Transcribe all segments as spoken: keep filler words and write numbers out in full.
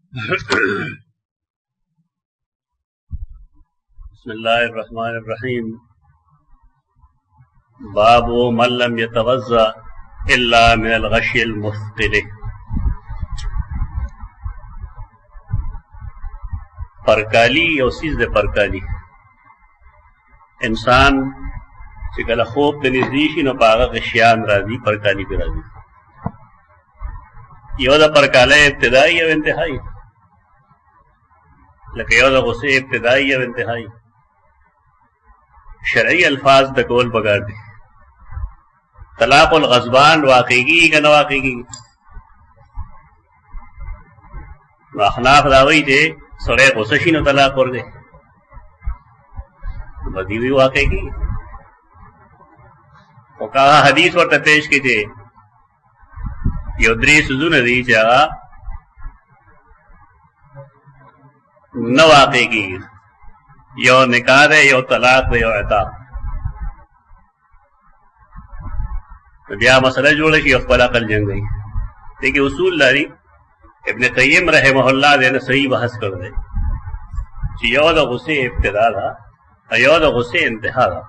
बिस्मिल्लाहिर्रहमानिर्रहीम। बाबु मन लम यतवज़्ज़ा इल्ला मिनल गश्यिल मुस्क़िल। परकाली या चीज दे परकाली इंसान چې کله خوب ته نږدې شي نو په هغه غشیان راځي، پرکالي پې راځي. You the پرکالۍ ابتدایي O انتهایي، لکه you the غصې ابتدایي او انتهایي. شرعي الفاظ د کول پکار دي. طلاق الغضبان واقع کېږي که نه واقع کېږي؟ نو احناف دا وایي چې سړی غصه شي نو طلاق ورکړي، نو دوی وایي واقع کېږي. او کاغه حدیث ورته پیش کی چې یو درې سوزونه دي چې هغه نه واقع کېږي، یو نکاح دی، یو طلاق دی، یو عتاق. بیا مسله جوړه شي خپل عقل جنګوي. دې کې اصول لري. ابن قیم رحمه الله دې نه صحیح بحث کړی دی چې یو د غصې ابتدا ده او یو د غصې انتها ده.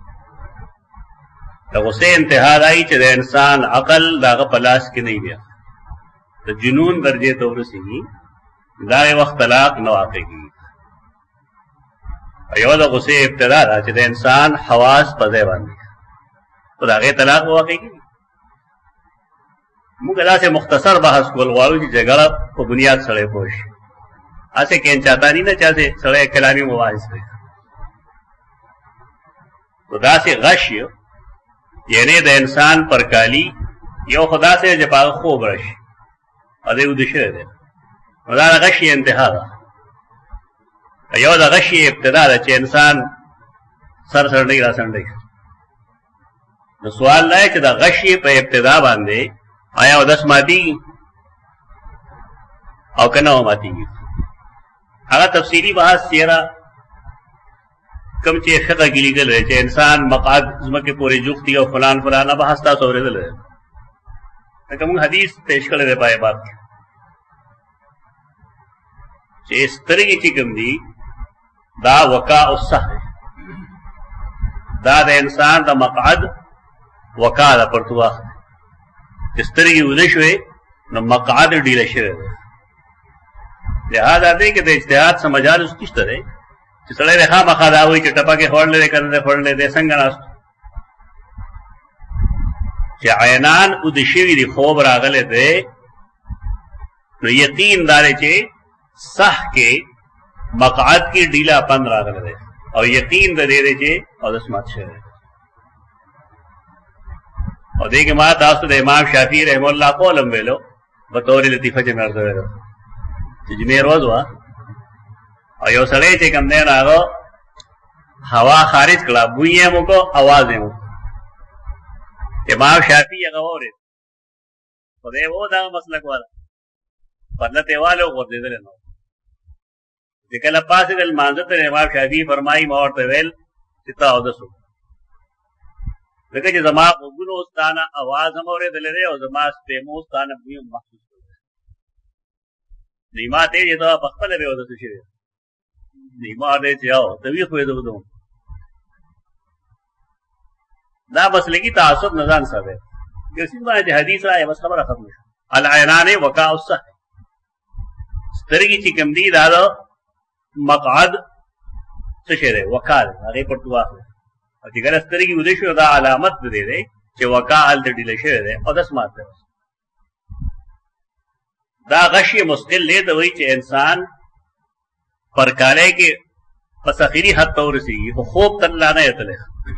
د غصې انتها دای چې د انسان عقل داغه په لاس کې نه بیا د جنون درجې ته ورسېږي، دا وخت طلاق نه واقع کېږي. یو د غصې ابتدا ده چې د انسان حواس په ځای باندې خو د هغې طلاق واقع کېږي. موږ داسې مختصر بحث کول غواړو چې جګړه په بنیاد سړی پوه شي، هسې کینچاتاني نه چې هسې سړی کلامي مباحث کوي. نو داسې غش یعنی د انسان پرکالی یو خدا سے چې په هغه خوب راشي او دی ویده شوی دی، نو دا د غشي انتها ده. یو د غشي ابتدا ده چې انسان سر سرنډۍ را سرنډۍ. نو سوال دا دی چې د غشي په ابتدا باندې آیا اودس ماتېږي او که نه ماتېږي؟ هغه تفصیلي بحث چېره کم چې فقه کې لیکل دی چې انسان مقعد ځمکې پورې جوختی او فلان فلانه بحث تاسو اورېدلی دی. لکه موږ حدیث پیش کړی دی په باب کې چې سترګې چې کوم دي دا وقاء الصحن، دا د انسان د مقعد وقاء ده، پرتوه چې سترګې ویده شوې نو مقعد ډیله شوی دی. لهذا دی کې د اجتهاد څه مجال نشته دی چې سړی دی خامخا دا وایي چې ټپکې خوړلی دی که نه دی خوړلی دی، څنګه ناست چې عینان اوده شوي دي، خوب راغلی دی، نو یقین دا دی چې صح کې مقعد کې ډیله پند راغلی دی او یقین د دې دی چې اودس مات شوی دی. او دې کې ما تاسو د امام شافعي رحمه الله قول هم ویلو بطور لطیفه چې مې ورته ویلو چې جمعې ورځ وه او یو سړی چې کوم دی راغو هوا خارج کړه، بوی یې وکړو، اواز یې وکړو. امام شافعي هغه واورېد، خدای و دغه مسلک والا پرلته والو غورځېدلی نه و. چې کله پاڅېدل لمانځه ته امام شافعي فرمایي ما ورته ویل چې ته اودس وکړه، ځکه چې زما غوږونو اوس تا نه اواز هم اورېدلی دی او زما سپېمو اوس تا نه بوی هم محسوس کړی دی. نو ما ته یې چې ته پخپله بې اودسه شوې نیما دی چې او ته ویښ وې دو دا مسلکي تعصب نه ځان ساته یو سیز باندې چې حدیث رایه بس خبره ختمه شوه. العینان وقاء الصحن، سترګې چې کوم دي دا د مقعد څه شی دی؟ وقاء دی، هغې پرتو واخلئ. او چې کله سترګې ویده شوې دا علامت د دې دی چې وقاء هلته ډیله شوی دی او اودس مات دی. دا غشي مسقل دی، ته وایي چې انسان پرکالی کې پس اخري حد ته ورسېږي خو خوب ته لا نه یتلی.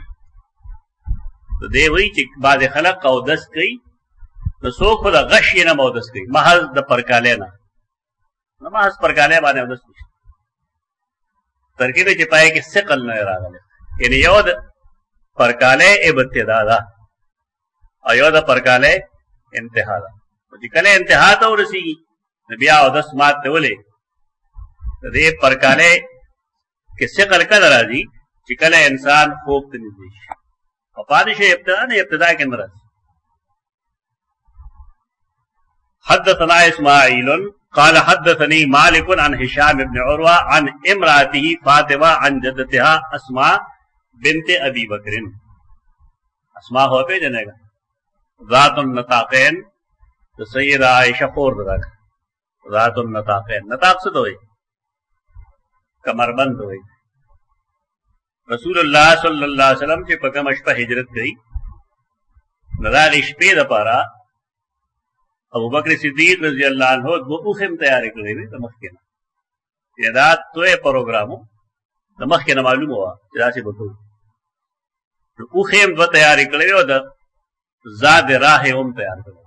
نو دی وایي چې بعضې خلک اودس کوي، نو څوک خو د غش یې نه اودس کوي، محض د پرکالی نه، نو محض پرکالی باندې اودس نشته. ترکیب چې پای کې ثقل نه راغلی، یعنې یو د پرکالی ابتدا ده او یو د پرکالی انتها ده. چې کله انتها ته ورسېږي نو بیا اودس مات دی. ولې؟ د دې پرکالی کې ثقل کله راځي چې کله انسان خوب ته نږدې شي او پاتې شي ابتدا نه، ابتدا کې نه راځي. حدثنا اسماعیل قال حدثني مالك عن هشام بن عروة عن امرأته فاطمة عن جدتها اسماء بنت ابي بکر. اسماء ہو پہ جنے گا ذات النطاقین تو سیدہ عائشہ خور رکھ ذات النطاقین. نطاق سے تو ہوئی کمربند ہوئی. رسول اللہ صلی اللہ علیہ وسلم سے پکم اشپا ہجرت گئی نظار اشپے دپارا ابو بکر صدیق رضی اللہ عنہ دو اوخم تیاری کرے ہوئے دمخ کے نا یہ دا توئے پروگرامو دمخ کے نا معلوم ہوا جدا سے بطور اوخم دو تیاری کرے ہوئے دا زاد راہ ام تیار کرے.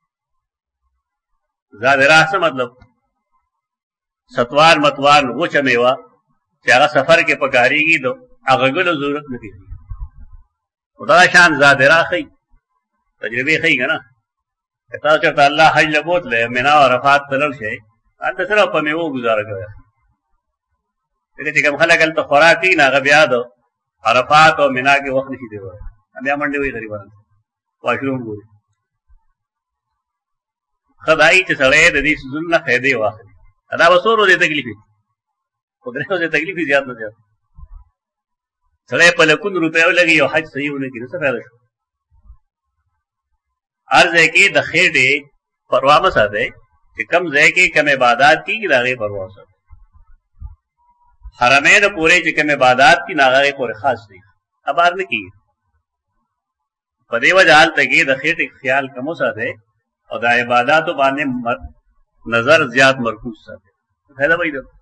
زاد راہ سے مطلب ستوان متوان وہ چمیوا چاہا سفر کے پکاری گی دو اغگل ضرورت نہیں تھی. خدا شان زاد راہ خی تجربے خی گا نا کہتا چرتا اللہ حج لبوت لے منا و عرفات تلل شے انت صرف پا میں وہ گزارا کرے. لیکن چکم خلق التا خوراکی نا غبیا دو عرفات و منا کے وقت نہیں دے ہوئے ہم یا منڈے ہوئی غریبان واشروم گوری خدائی چھ سڑے دی سزن خیدے واخری ادا بسور ہو دے تکلیفی خدرے ہو دے تکلیفی زیاد نہ زیاد سڑے پلکن روپے ہو لگی اور حج صحیح ہونے کی نصف فیدہ شو. عرض ہے کہ دخیٹے پرواہ مساد ہے کہ کم زے کے کم عبادات کی ناغے پرواہ مساد ہے. حرمین پورے چی کم عبادات کی ناغے پورے خاص نہیں ابار نے کی پدے وجہ حال تک یہ دخیٹے خیال کم مساد ہے اور دا عبادات و بانے نظر زیاد مرکوز ساد ہے. فیدہ بھائی دو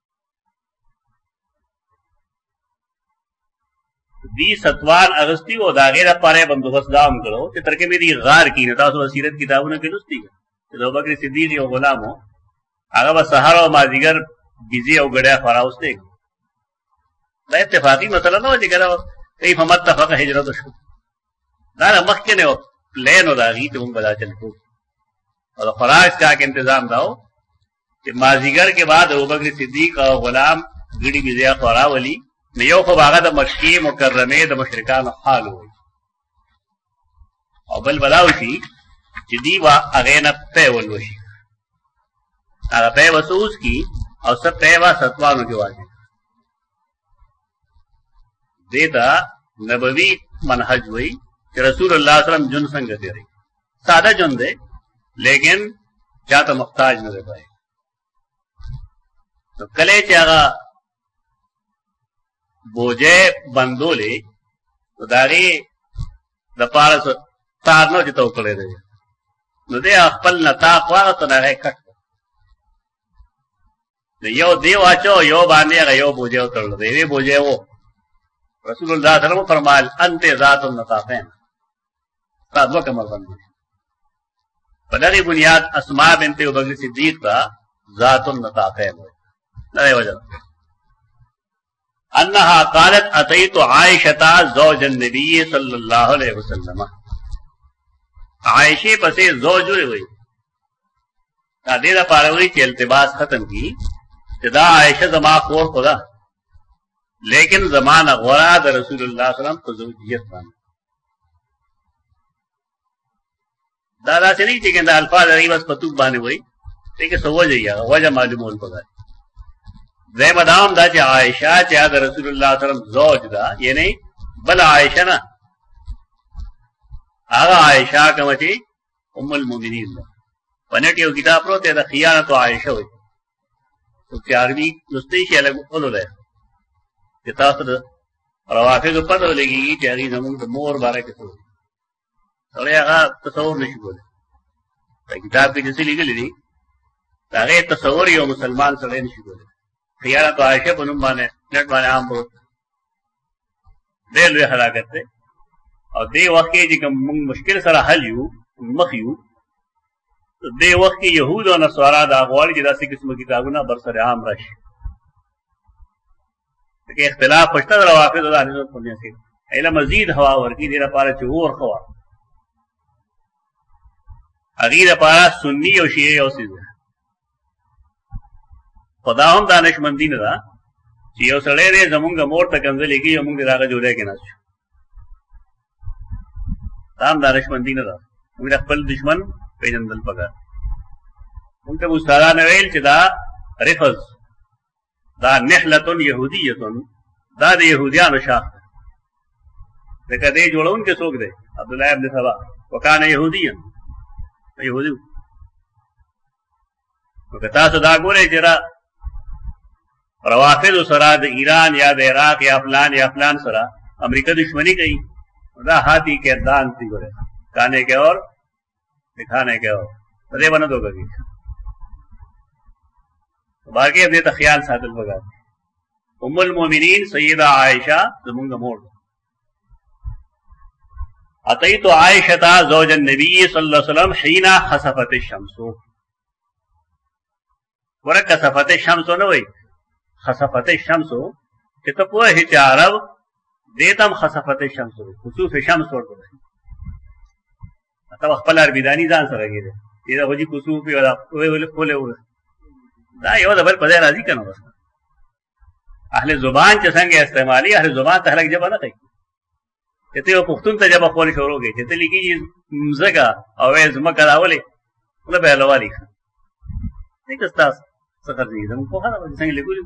دی ستوان اغسطی و دا غیر پارے بندوبست دام کرو کہ ترکے میری غار کی نتا سو سیرت کتابوں نے کلستی ہے کہ دو بکر صدیق و غلام ہو آگا با سہر و مازیگر بیزی او گڑیا فراؤستے گا دا اتفاقی مسئلہ نہ ہو جی کرا کئی فمت تفق حجرت شو دانا مخکنے ہو لین و داغی تے ہم بدا چلکو اور خوراک کا کہ انتظام داؤ کہ مازیگر کے بعد ابو بکر صدیق و غلام گڑی بیزیا فراولی نیو خو باغا دا مکی مکرمی دا مشرکان حال ہوئی او بل بلاوشی چی دیوا اغینا پے ولوشی اگا پے وسوس کی او سب پیوا ستوانو کی واجی دیتا نبوی منحج ہوئی کہ رسول اللہ صلی اللہ علیہ وسلم جن سنگ دے رہی سادہ جن دے لیکن چاہتا محتاج نہ دے پائے. تو کلے چاہا بوجے بندو لے تو داغی دا پارس تارنو جتا اکڑے دے نو دے اخپل نتاق واغا تو ناغے کٹ دے یو دیو آچو یو باندے اگا یو بوجے اکڑ دے وی بوجے وہ رسول اللہ صلی اللہ علیہ وسلم فرمال انت ذات النطاقین ساتھ وہ کمر بندے پدری بنیاد اسماء بنت ابو بکر صدیق کا ذات النطاقین ہوئے نرے وجہ انہا قالت اتیت عائشتا زوج النبی صلی اللہ علیہ وسلم عائشی پسے زوج ہوئے ہوئی دیدہ پاروی کی التباس ختم کی جدا عائشہ زمان خور خدا لیکن زمان غورا دا رسول اللہ صلی اللہ علیہ وسلم کو زوجیت بانا دادا سے نہیں چکن دا الفاظ عریبت پتوب بانے ہوئی لیکن سو وجہ یا وجہ معلوم ہون پگا زی مدام دا چی عائشہ چی آدھا رسول اللہ صلی اللہ علیہ وسلم زوج دا یعنی بلا عائشہ نا آغا عائشہ کم چی ام المومنین دا پنیٹیو کتاب رو تیدا خیانت و عائشہ ہوئی تو چی عربی نستیشی الگ قلو لے کہ تاثر روافظ پتہ لگی گی چی اگی زمان دا مور بارے کسو ہوئی سوڑے آغا تصور نشی بولے کتاب کی جسی لگی لی تاغی تصور یو مسلمان سڑے نشی بولے خیانت عائشہ بنم بانے نٹ بانے عام بہت دے لوے حلاکت تے اور دے وقت کے جی کم مشکل سرا حل یو مخیو تو دے وقت کے یہود و نصارا دا اغوال جدا سی قسم کتابونا برسر عام رش کہ اختلاف پشتا در وافظ دا حضرت پڑھنے سے ایلا مزید ہوا ورکی دیرہ پارا چہور خوا اغیر پارا سنی و شیعہ و سیزہ خدا ہم دانش مندی ندا چی یو سڑے دے زمونگا مور تا کنزلی کی یو مونگ دے داغا جوڑے کے ناسو تام دانش مندی ندا مونگ دا خپل دشمن پیجندل پکا موږ ته استادانو ویل چې دا رفض، دا نحلة یهودیة، دا د یهودیانو شاخ ده. ځکه دې جوړونکی څوک دی؟ عبدالله ابن سبا، وکانه یهودیا، یهودي و. نو که تاسو دا ګورئ چې را روافضو سره د ایران یا د عراق یا فلان یا فلان سره امریکا دشمنی کوي، دا ہاتھی کے دان تھی گورے کھانے کے اور دکھانے کے اور دے بنا دو گی باقی اب دیتا خیال ساتل بگا. ام المومنین سیدہ عائشہ زمونگ مور اتیت عائشہ زوج النبی صلی اللہ علیہ وسلم حین خسفت الشمس. ورہ خسفت الشمس نہ ہوئی، خسفت الشمس کہ تو پوہ ہی عرب دیتم خسفت الشمس خسوف شمس ورته تا خپل عربیدانی ځان سره کېده دا وږي خسوف ولا ولا ولا دا یو د بل په ځای راځي کنه. بس اهل زبان چې څنګه استعمالي، اهل زبان ته هلک جبه نه کوي. چې ته یو پښتون ته جبه خوري شروع کوي چې ته لیکي مزګه او زمکه راولي نو به هلوالي دې کستاس څه کوي زموږ په هغه څنګه لیکلي.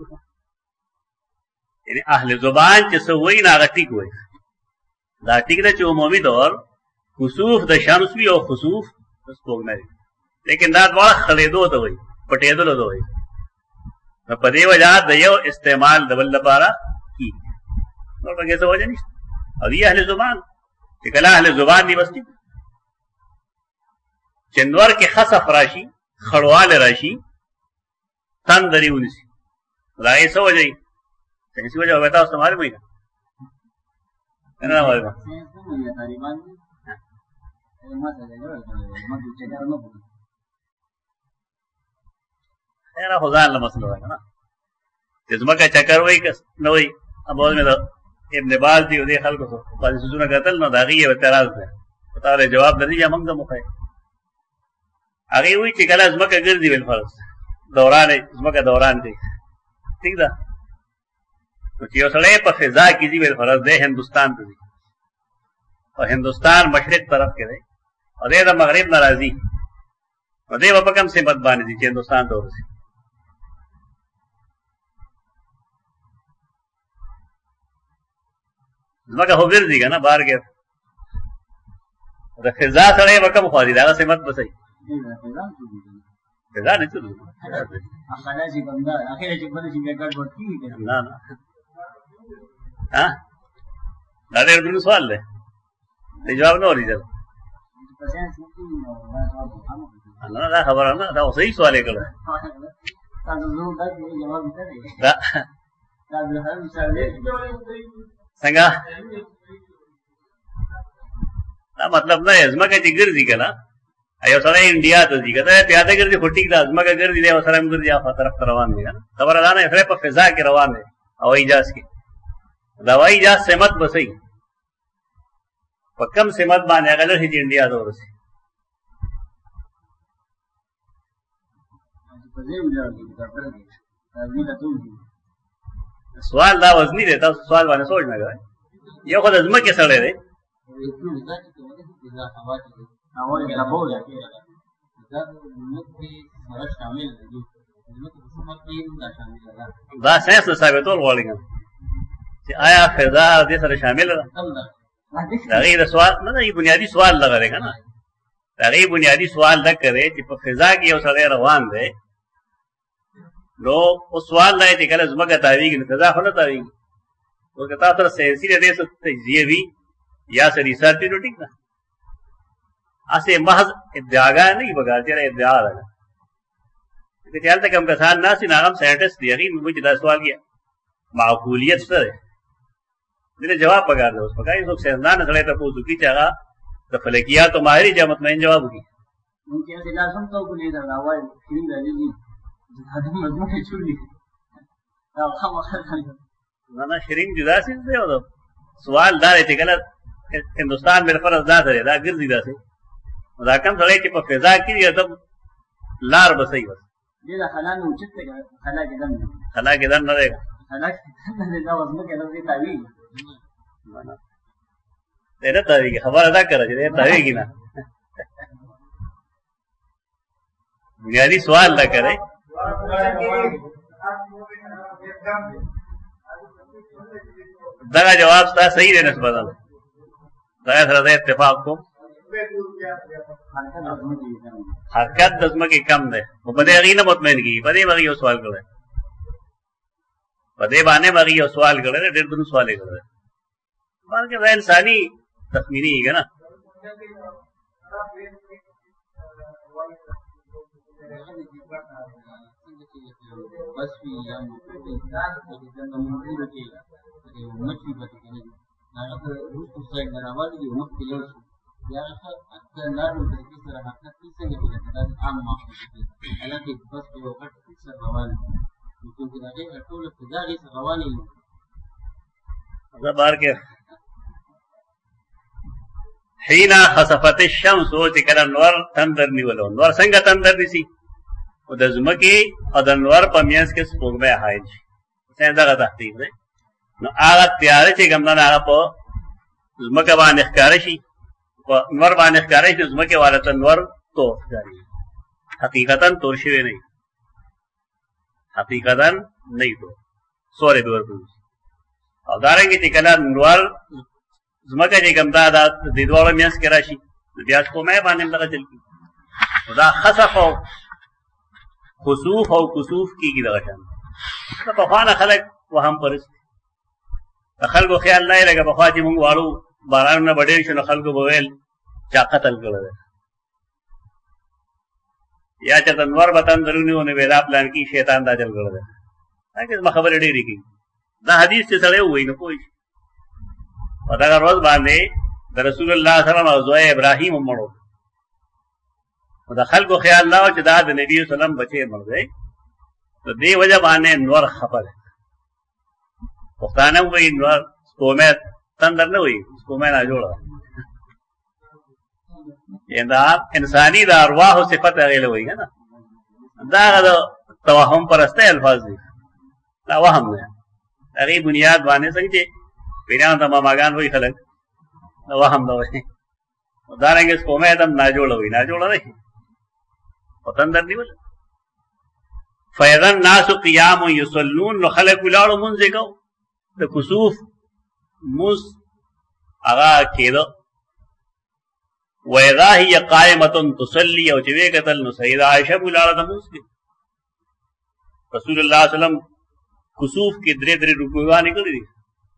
یعنی اهل زبان چې څه وایي نه هغه ټیک وایي. دا ټیک ده چې عمومي طور خسوف د شمس وي او خسوف د سپوږمۍ، لیکن دا دواړه خړېدو ته وایي، پټېدلو ته وایي. نو په دې وجه د یو استعمال د بل لپاره کېږي، نور پکې څه وجه نشته. او دي اهل زبان چې کله اهل زبان دي بس ټیک. چندور کې خسف راشي، خړواله راشي، تندري ونیسي، دا یې څه وجه اسی وجہ ہوتا اس تمہارے مہینہ خزان مسئلہ ہے نا جسمہ کا چکر وہی نہ وہی. اب میں تو ابن باز دی ودی خلق کو بعض سوزونه قتل نو داغي اعتراض ده پتا له جواب درې یا موږ د مخه هغه وی چې کله ځمکه ګرځي ول فرض دوران ځمکه دوران دی ٹھیک ده. تو چې یو سړی په فضا کې دی ول فرض ده هندوستان ته دی او هندوستان مشرق طرف کې دی او دې د مغرب ناراضي او دې په کوم سمت باندې دي چې هندوستان ته ورسي. ځمکه خو ګرځي که نه بار کې د فضا سړی به کوم خوا دي د هغه سمت به صحیح فضا نه څه نه نه دا ډېر دروند سوال دی، جواب نه ورېدل. نه دا خبره نه دا صحیح سوال یې کړی څنګه دا مطلب نه ځمکه چې ګرځي که نه یو سړی انډیا ته ځي که ته پیاده ګرځي خو ټیک ده ځمکه ګرځي دی او سره هم ګرځي هغه طرف ته روان دی که نه خبره دا نه سړی په فضا کې روان دی هوایي جهاز کې د هوایي جهاز سمت به صحیح په کم سمت باندې هغه لږ چې انډیا ته ورسي. سوال دا وزنی دی تاسو سوال باندې سوچ نه کوئ. یو خو د ځمکې سړی دی دا ساینس نه ثابتول غواړي چې آیا فضا دې سره شامله ده. د هغې د سوال نه ده بنیادي سوال دغه دی که نه د هغې بنیادي سوال دغه دی چې په فضا کې یو سړی روان دی نو اوس سوال دا چې کله ځمکه تاویږي نو فضا خو نه تاویږي. نو که تاسو سره ساینسي د دې څه تجزیه وي یا څه ریسرچ وي نو ټیک ده. هسې محض ادعاګاه نه وي پکار چې ادعا ده که چې هلته کوم کسان ناست وي نو هغه هم ساینټسټ دي هغې موږ چې دا سوال کړي معقولیت شته دی دې جواب پکار دی. اوس پکار یې څوک ساینسدان سړی ته پوښتنه وکړي چې هغه د فلکیاتو ماهر چې مطمئن جواب وکړي. نه نه شرین جدا څیز دی او سوال دا دی چې کله هندوستان بالفرض دا سره دا ګرځي داسې نو دا کوم سړی چې په فضا کې وي ته لار به صحیح بس خلا کې دن نه دی دی نه تاویږي خبره دا کړه چې دی تاویږي نه बुनियादी सवाल न करे। दगा जवाब था सही देने से बदल दगा सर इत्तेफाक को हरकत दसम की कम दे वो बदे अगी न मुतमैन की बदे बगी वो सवाल करे बदे बाने बगी वो सवाल करे डेढ़ दिन सवाल करे बार के वह इंसानी तखमीनी है ना बस भी या मछली बची करेगी नारा तो रूस को साइड नरावाली जो मत किलर सो यार का अच्छा नारू तरीके से रहा था किसे ने बोला था आम माफ करते हालांकि बस के वक्त से रवानी क्योंकि लगे टोल तजारी से रवानी मतलब बार के हीना खसफत الشمس وتكل النور تندر نیولو نور څنګه تندر دي او د زمکه او د نور په میانس کې سپوږمۍ حایل شي څنګه دا تحقیق دی نو هغه تیار چې ګمنه هغه په زمکه باندې ښکار شي او نور باندې ښکار شي زمکه والا ته نور تو ښکاري حقیقتا تور شوی نه حقیقتا نه تو سورې دور او دارنګه چې کله نور زمکه چې کوم دا د دوړو میاس کې راشي بیا کو مې باندې لږه چل کی دا خسف او خسوف او کسوف کیږي دغه شان په خوانه خلک وهم پرست خلکو خیال نه لګه په خوا چې موږ واړو باران نه بډې شنو خلکو بویل چا قتل کړل یا چې د نور وطن درونیونه ویلا پلان کی شیطان دا چل کړل هغه خبره ډېری کی دا حدیث چې سره وای نه کوی او دا روز باندې د رسول الله صلی الله علیه وسلم او زوی ابراهیم مړو او د خلکو خیال نه چې دا د نبی صلی الله علیه وسلم بچي مړ دی نو دې وجه باندې نور خبر پښتانه وایي نور سپومه تندر نه وایي سپومه نه جوړه دا انساني د ارواح صفت هغه له وایي نه دا د توهم پرسته الفاظ دي دا وهم نه هغه بنیاد باندې څنګه پیران ته ماګان وایي خلک دا وهم دا وایي دا رنګ سپومه دم نه جوړه وایي نه جوړه نه تندر دی ول فیضا الناس قیام یصلون نو خلق ولاړو مونږ کو د کسوف موس اغا کېدو وإذا هي قائمة تصلي او چې وی قتل نو سیدہ عائشہ ولاړه د موس کې رسول الله صلی الله علیه وسلم کسوف کې درې درې رکوعونه کړې دي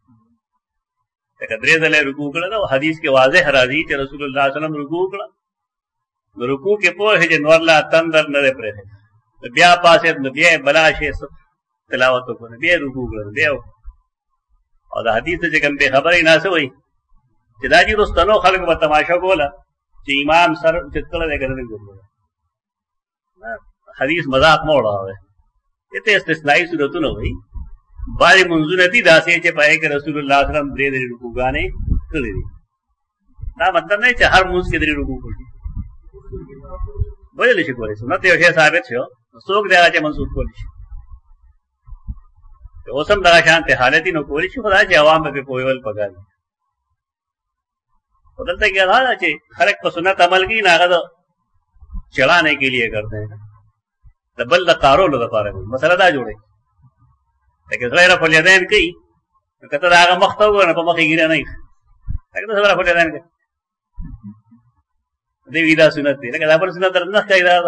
دا درې درې رکوع کړل او حدیث کې واضح راځي چې رسول الله صلی الله علیه وسلم رکوع کړل رکوع کې په هجه نور لا تندر نه پرې بیا پاسه نو بیا بلا شي تلاوت وکړه بیا رکوع کړل بیا او دا حدیث چې کوم به خبرې نه سوي چې دا جی رستنو خلک په تماشا کوله چې امام سر چتکړه دې کړل حدیث مذاق موړه وي ته استثنائی صورتونه وي باندې منځونه دي داسې چې پای کې رسول الله صلی الله علیه وسلم درې درې رکوعونه کړې دي دا مطلب نه چې هر موږ کې درې رکوع کوي ویل شي کولای سنت یو شی ثابت شو څوک دا چې منسوخ کولی شي اوسم دا شانته حالتي نو کولی شي خدای چې عوام به په ویل پکاره بدلته کې دا چې خلک په سنت عمل کوي نه غدا چلانے کے لیے کرتے ہیں د بل د قارولو لپاره مسله دا جوړه لکه غیر فلیدین کوي کته دا هغه مخ ته وګورنه په مخې ګیره نه ای هغه څه فلیدین کوي دې ویدا سنت دی لکه دا پر سنت درنه کوي دا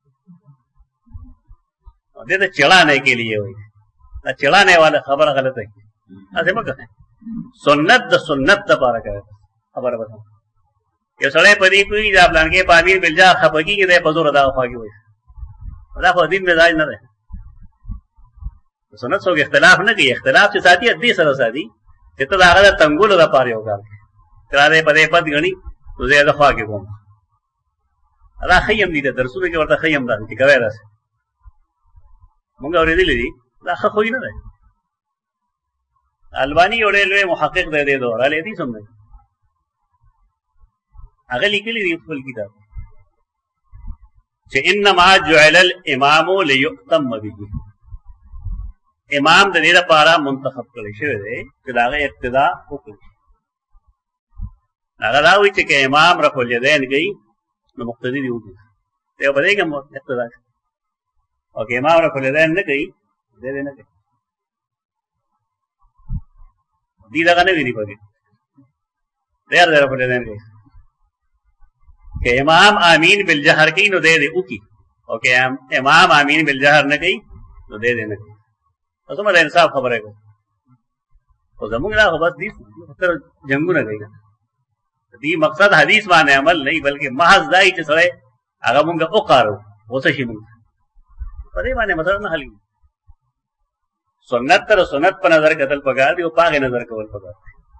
دې ته چلانے کے لیے وایي دا چلانے والا خبره غلطه ہے اسه مګه سنت د سنت لپاره کوي خبره وته یو سړی په دې کوي دا پلان کې پامیر بلجا خپګي کې د بزور ادا خواږي وایي دا خو دین مزاج نه ده سنت څو اختلاف نه کوي اختلاف چې ساتي دې سره ساتي چې ته دا هغه تنګول د پاره یو کار کړه په دې پد غني نو زه دا خواږي کوم دا خیم دي د درسونه کې ورته خیم ده چې کوي راځي مونږ اورېدلې دي دا خو نه ده البانی اورې لوی محقق دی دې دوه را لې دي سمې هغه لیکلي دی خپل کتاب چې انما جعل الامام ليؤتم به امام د دې لپاره منتخب کړی شوی دی چې داغه اقتدا وکړي هغه راوي چې امام رفع الیدین کوي نو مقتدی دی وګړي ته په دې کې اقتدا او که امام رفع الیدین نه کوي دې دې نه کوي دې دغه نه ویلي پکې ډېر ډېر رفع الیدین کوي کہ امام آمین بالجہر کی نو دے دے او کی او کہ امام آمین بالجہر نہ کی نو دے دے نہ کی تو مله انصاف خبره کو او زموږ لا خبر دي تر جنگونه کوي دې مقصد حدیث باندې عمل نه بلکې محض دای چې سره هغه مونږه وقارو اوسه شي مونږ په دې باندې مثلا نه حل سنت تر سنت په نظر کتل پکار دی او پاغه نظر کول پکار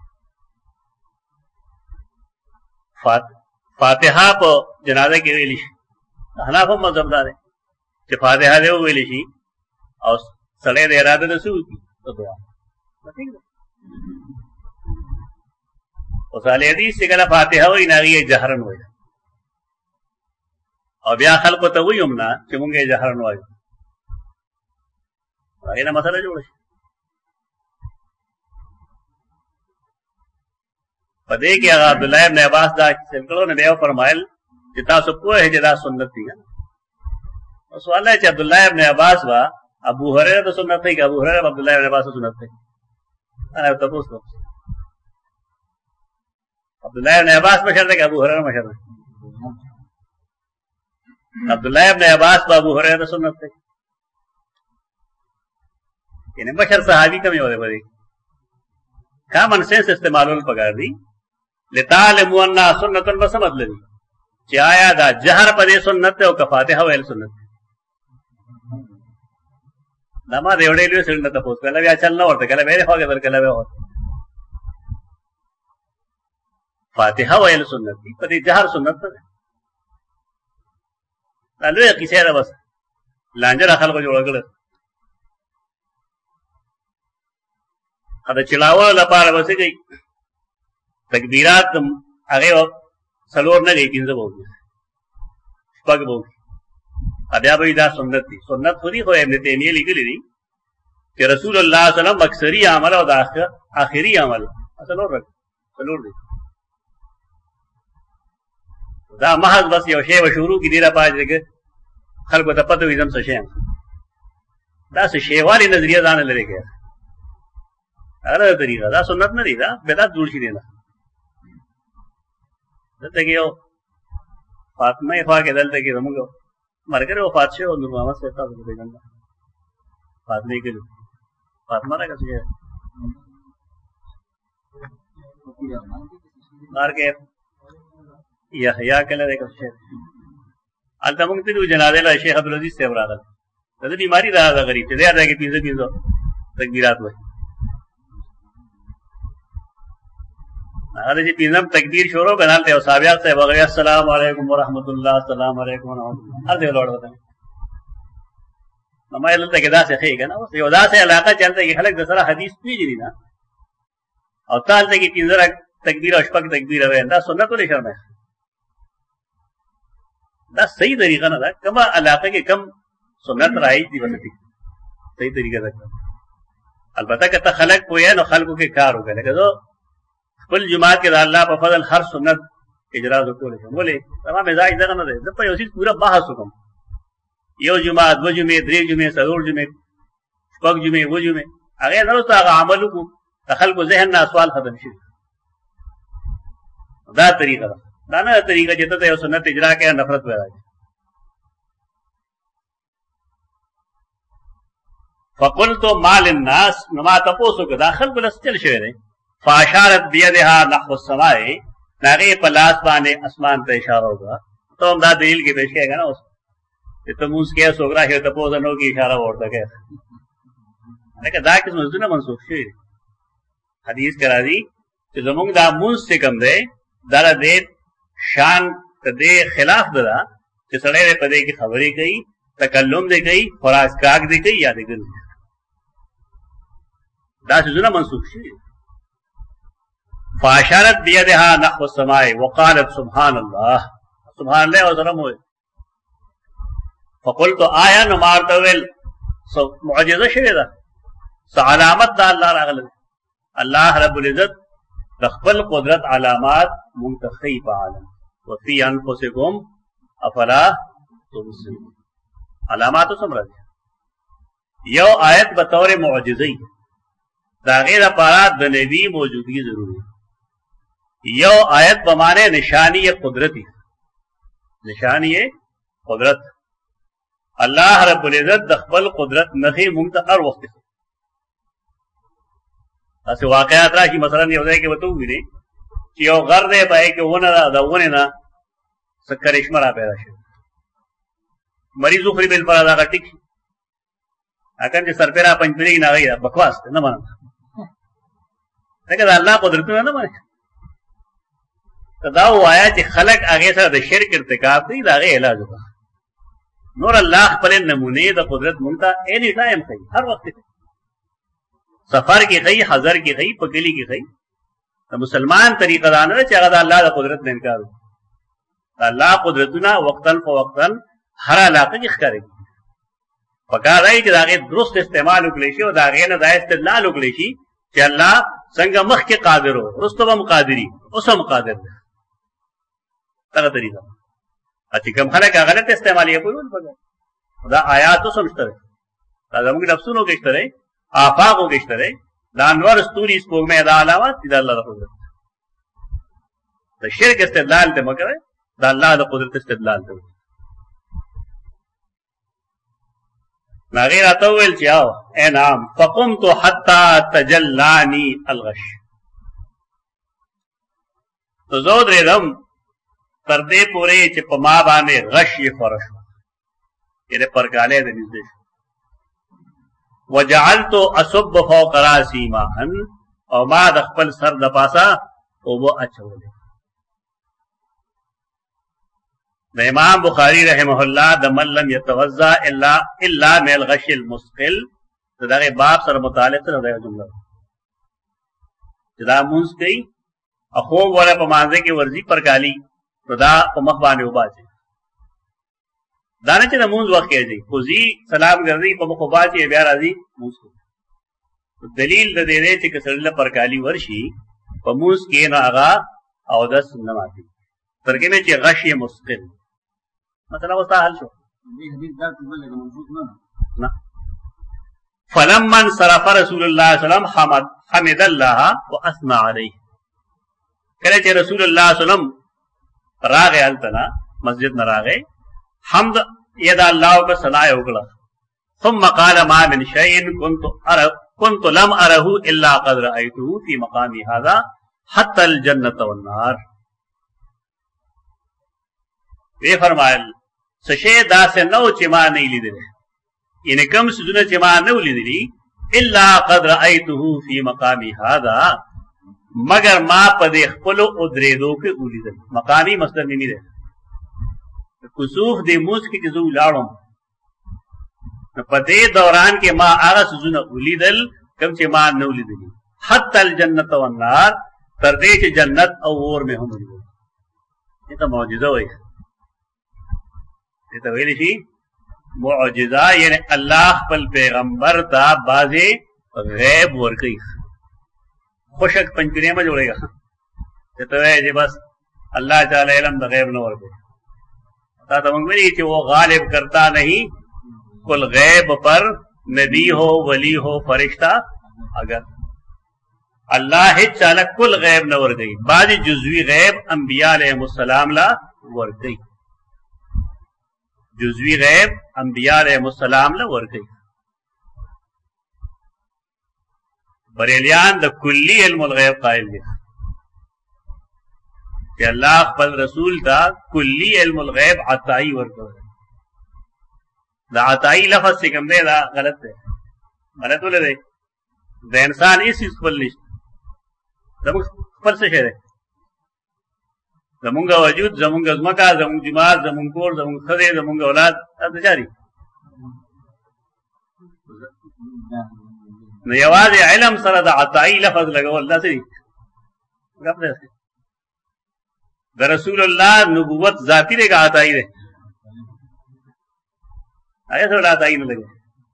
فات فاتحه په جنازه کې ویل شي حناف مذهب دار چې فاتحه دې ویل شي او سړی د اراده د سو کی تو دعا او صالح حدیث چې کله فاتحه وای ناغي جهرن وای او بیا خلکو ته ویم نه چې مونږه جهرن وایو هغه نه مسله جوړه شي پدې کې هغه عبد الله ابن عباس دا څنګه نه دیو فرمایل چې تاسو په هجه دا سنت دي او سوال ہے چې عبد الله ابن عباس وا ابو هريره ته سنت دی ابو هريره عبد الله ابن عباس ته سنت دی انا ته پوښتنه عبد الله ابن عباس مشر دی ابو هريره مشر دی عبد الله ابن عباس با ابو هريره ته سنت دی یعنی مشر صحابي کم یو دی بری کامن سینس استعمالول پکار دی لتعلموا ان سنت بسمت لدی چې آیا دا جهر په دې سنت او فاتحه ویل سنت دا ما د وړې له سنت ته پوښتنه کله بیا چل نه ورته کله به هغه ور کله به فاتحه ویل سنت دی په دې جهر سنت ده دا لوی کیسه ده بس لانجه خلکو جوړ کړل دا چلاول لپاره بس کوي تکبیرات هغه سلور نه دی پینځه وو شپږ وو بیا به دا سنت دي سنت خو دي خو ابن تیمیه لیکلي دي چې رسول الله صلی الله علیه وسلم اکثری عمل او د اخري عمل سلور رک سلور دي دا محض بس یو شی و شروع کی دی را پاج لګ خلکو ته پته وي زم څه شي دا څه شی والی نظریه ځان لري کې هغه طریقه دا سنت نه دی دا بدعت جوړ شي دی نه دلته کې یو فاطمه یې خوا کې دلته کې زموږ مرګره وفات شو نور محمد صاحب تاسو ته څنګه فاطمه کې فاطمه راځي چې مار کې یحیی کله دغه څه البته موږ ته د جنازې له شیخ عبد العزيز صاحب راغله د بیماری دا غریب چې دا کې پینځه پینځه تکبیرات وایي هغه چې پینځم تکبیر شروع کنال ته او صاحبات صاحب هغه السلام علیکم ورحمت الله السلام علیکم ورحمت الله هر دی لوړ وته نو مې لته کې دا څه ښه کنه اوس یو دا څه علاقه چلته کې خلک د سره حدیث پیژني نه او تال ته کې پینځه تکبیر او شپږ تکبیر وای دا سنت ولې شرمه دا صحیح طریقه نه ده کومه علاقه کې کم سنت راځي دی وته صحیح طریقه ده البته که خلک کوی نو خلکو کې کار وکړي لکه خپل جماعت کې د الله په فضل هر سنت اجرا وکړي ولې تمام مزاج دغه نه ده زه په یو څه پورا بحث وکم یو جماعت و جمعې درې جمعې څلور جمعې شپږ جمعې و جمعې هغه نه اوس هغه عمل وکړو د خلکو ذهن نه سوال ختم شي دا طریقه ده دا نه طریقه چې ته یو سنت اجرا کې نفرت پیدا کوي فقلت مال الناس نما تاسو کې داخل بل استل شوی دی فاشارت بيدها نحو السماء ناغه په لاس باندې اسمان ته اشاره وکړه ته دا دلیل کې پیش کېږي نه اوس ته موږ کې سوګرا هي ته په نو کې اشاره ورته کوي لکه دا کې مزدونه منسوخ شي حدیث کرا دي چې زموږ دا موږ څه کم دی دا دې شان دې خلاف ده چې سړی په دې کې خبرې کوي تکلم دې کوي خوراک کاګ دې کوي یا دې کوي دا څه منسوخ شي فاشارت بيدها نحو السماء وقالت سبحان الله سبحان الله وزرم ہوئے فقلت آیا نمارتویل معجزہ شوی دا علامت دا اللہ راغل اللہ رب العزت دخبل قدرت علامات منتخی پا عالم وفی انفسکم افلا تبصرون علاماتو سمرا دی یو آیت بطور معجزی دا غیر پارات د نبی موجودگی ضروری یو آیت بمانے نشانی قدرتی نشانی قدرت اللہ رب العزت د خپل قدرت نخی مونږ ته هر وخت اسه واقعات راشي مثلا یو ځای کې وته ویني چې یو غر دی پای کې ونه دا ونه نه سکرشمه را پیدا شي مریضو خری بل پر دا ټیک اکن چې سر پیرا پنځپری نه غي بکواس نه مانه دا الله قدرت نه مانه کدا وایا چې خلق هغه سره د شرک ارتکاب کوي دا غي علاج وکړه نور الله خپل نمونه د قدرت مونږ ته اینی ټایم کوي هر وخت سفر کې کوي حضر کې کوي پکلی کې کوي د مسلمان طریقه دا نه چې هغه د الله د قدرت نه انکار وکړي الله قدرتونه وقتن فوقتن هر علاقه کې ښکاري پکار دی چې دا غي درست استعمال وکړي شي او دا غي نه د استدلال وکړي شي چې الله څنګه مخ کې قادر او رستم قادری اوس هم قادر دی هغه طریقه اته کوم خلک غلط استعمال یې کوي دا آیات اوس هم شته دا زموږ لفظونو کې شته آفاقو کې شته دا انوار ستوري سپوږمۍ دا علامات دي د الله د قدرت د شرک استدلال ته مګره دا الله د قدرت استدلال ته ناغیر اتویل چې او انعام فقمت حتى تجلاني الغش تو زود ریدم تر دې پورې چې په ما باندې غش یې فرش یې پرګاله دې نږدې وجعلت اصب فوق راسي ماء او ما د خپل سر د پاسا او وو اچولې د امام بخاری رحمه الله د من لم يتوضا الا الا من الغش المثقل دغه باب سره متعلق نه دی جمله دا مونږ کوي اخو ولا په مانځه کې ورزي پر کالی دا په مخ باندې وباځي دا نه چې د مونږ وخت کې دی خوځي سلام ګرځي په مخ وباځي بیا راځي مونږ دلیل د دې دی چې کسړله پر کالی ورشي په مونږ کې نه هغه او د سنت ماتي ترګه مې چې غش مثقل مثلا وستا حل شو نه فلما انصرف رسول الله صلی الله علیه وسلم حمد حمد الله واثنى عليه کله چې رسول الله صلی الله علیه وسلم راغه التنا مسجد نه راغه حمد یدا الله کو ثنا وکړه ثم قال ما من شيء كنت ارى كنت لم اره الا قد رايته في مقامي هذا حتى الجنه والنار وی فرمایل سشه دا سے نو چې ما نه لیدل ان کوم سونه چې ما نه لیدلی الا قد رايته في مقامي هذا مگر ما په دې خپل او درېدو کې ولیدل مقامی مصدر نیمه ده کسوف دې موس کې چې زو لاړم په دې دوران کې ما هغه سونه ولیدل کوم چې ما نه ولیدلی حتى الجنه والنار تر دې چې جنت او اور مې هم ولیدل دا معجزه وایي ته ویل شي معجزه یعنی الله خپل پیغمبر ته بازي غیب ورکړي خوشک پنځګری ما جوړېږي ته وایي چې بس الله تعالی علم د غیب نه ورکړي تا ته موږ ویلي چې وہ غالب کرتا نہیں کل غیب پر نبی ہو ولی ہو فرشتہ اگر اللہ هیڅ چاله کل غیب نه ورکړي بعض جزوی غیب انبیاء علیهم السلام لا ورکړي جزوی غیب انبیاء علیہ السلام له ورکړي بریلیان د کلی علم الغیب قائل دي چې الله خپل رسول ته کلی علم الغیب عطائی ورکړي دا عطائی لفظ چې کوم دی دا غلط دی غلط ولې دی د انسان هیڅ خپل نشته زموږ خپل څه شی دی زمونږ وجود زمونږ ځمکه زمونږ جماعت زمونږ کور زمونږ ښځې زمونږ اولاد دا جاري نو یوازې علم سره د عطائی لفظ لګول دا څه دي د رسول الله نبوت ذاتی دی که عطائی دی آیا سره عطائی نه لګي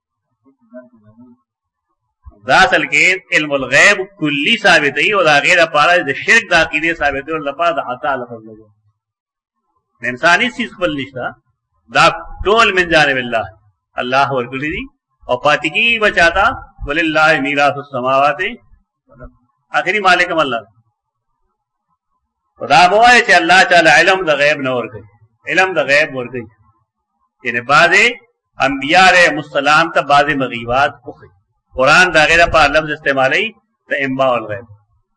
دا اصل کې علم الغیب کلی ثابت ای او دا غیر لپاره د شرک د عقیده ثابت او لپاره د عطا لفظ لګو انساني چیز خپل نشته دا ټول من جانب الله अल्लाह वर्कड़ी दी और पाती की बचाता वलिल्लाह मीरासुस समावाति आखिरी मालिक अल्लाह खुदा मोए चे अल्लाह चाला इल्म द गैब न वर गई इल्म द गैब वर गई यानी बाज़े अंबिया अलैहिस्सलाम ता बाज़े मगीबात उखी कुरान दागेरा पर लफ्ज इस्तेमाल ही द इम्बा अल गैब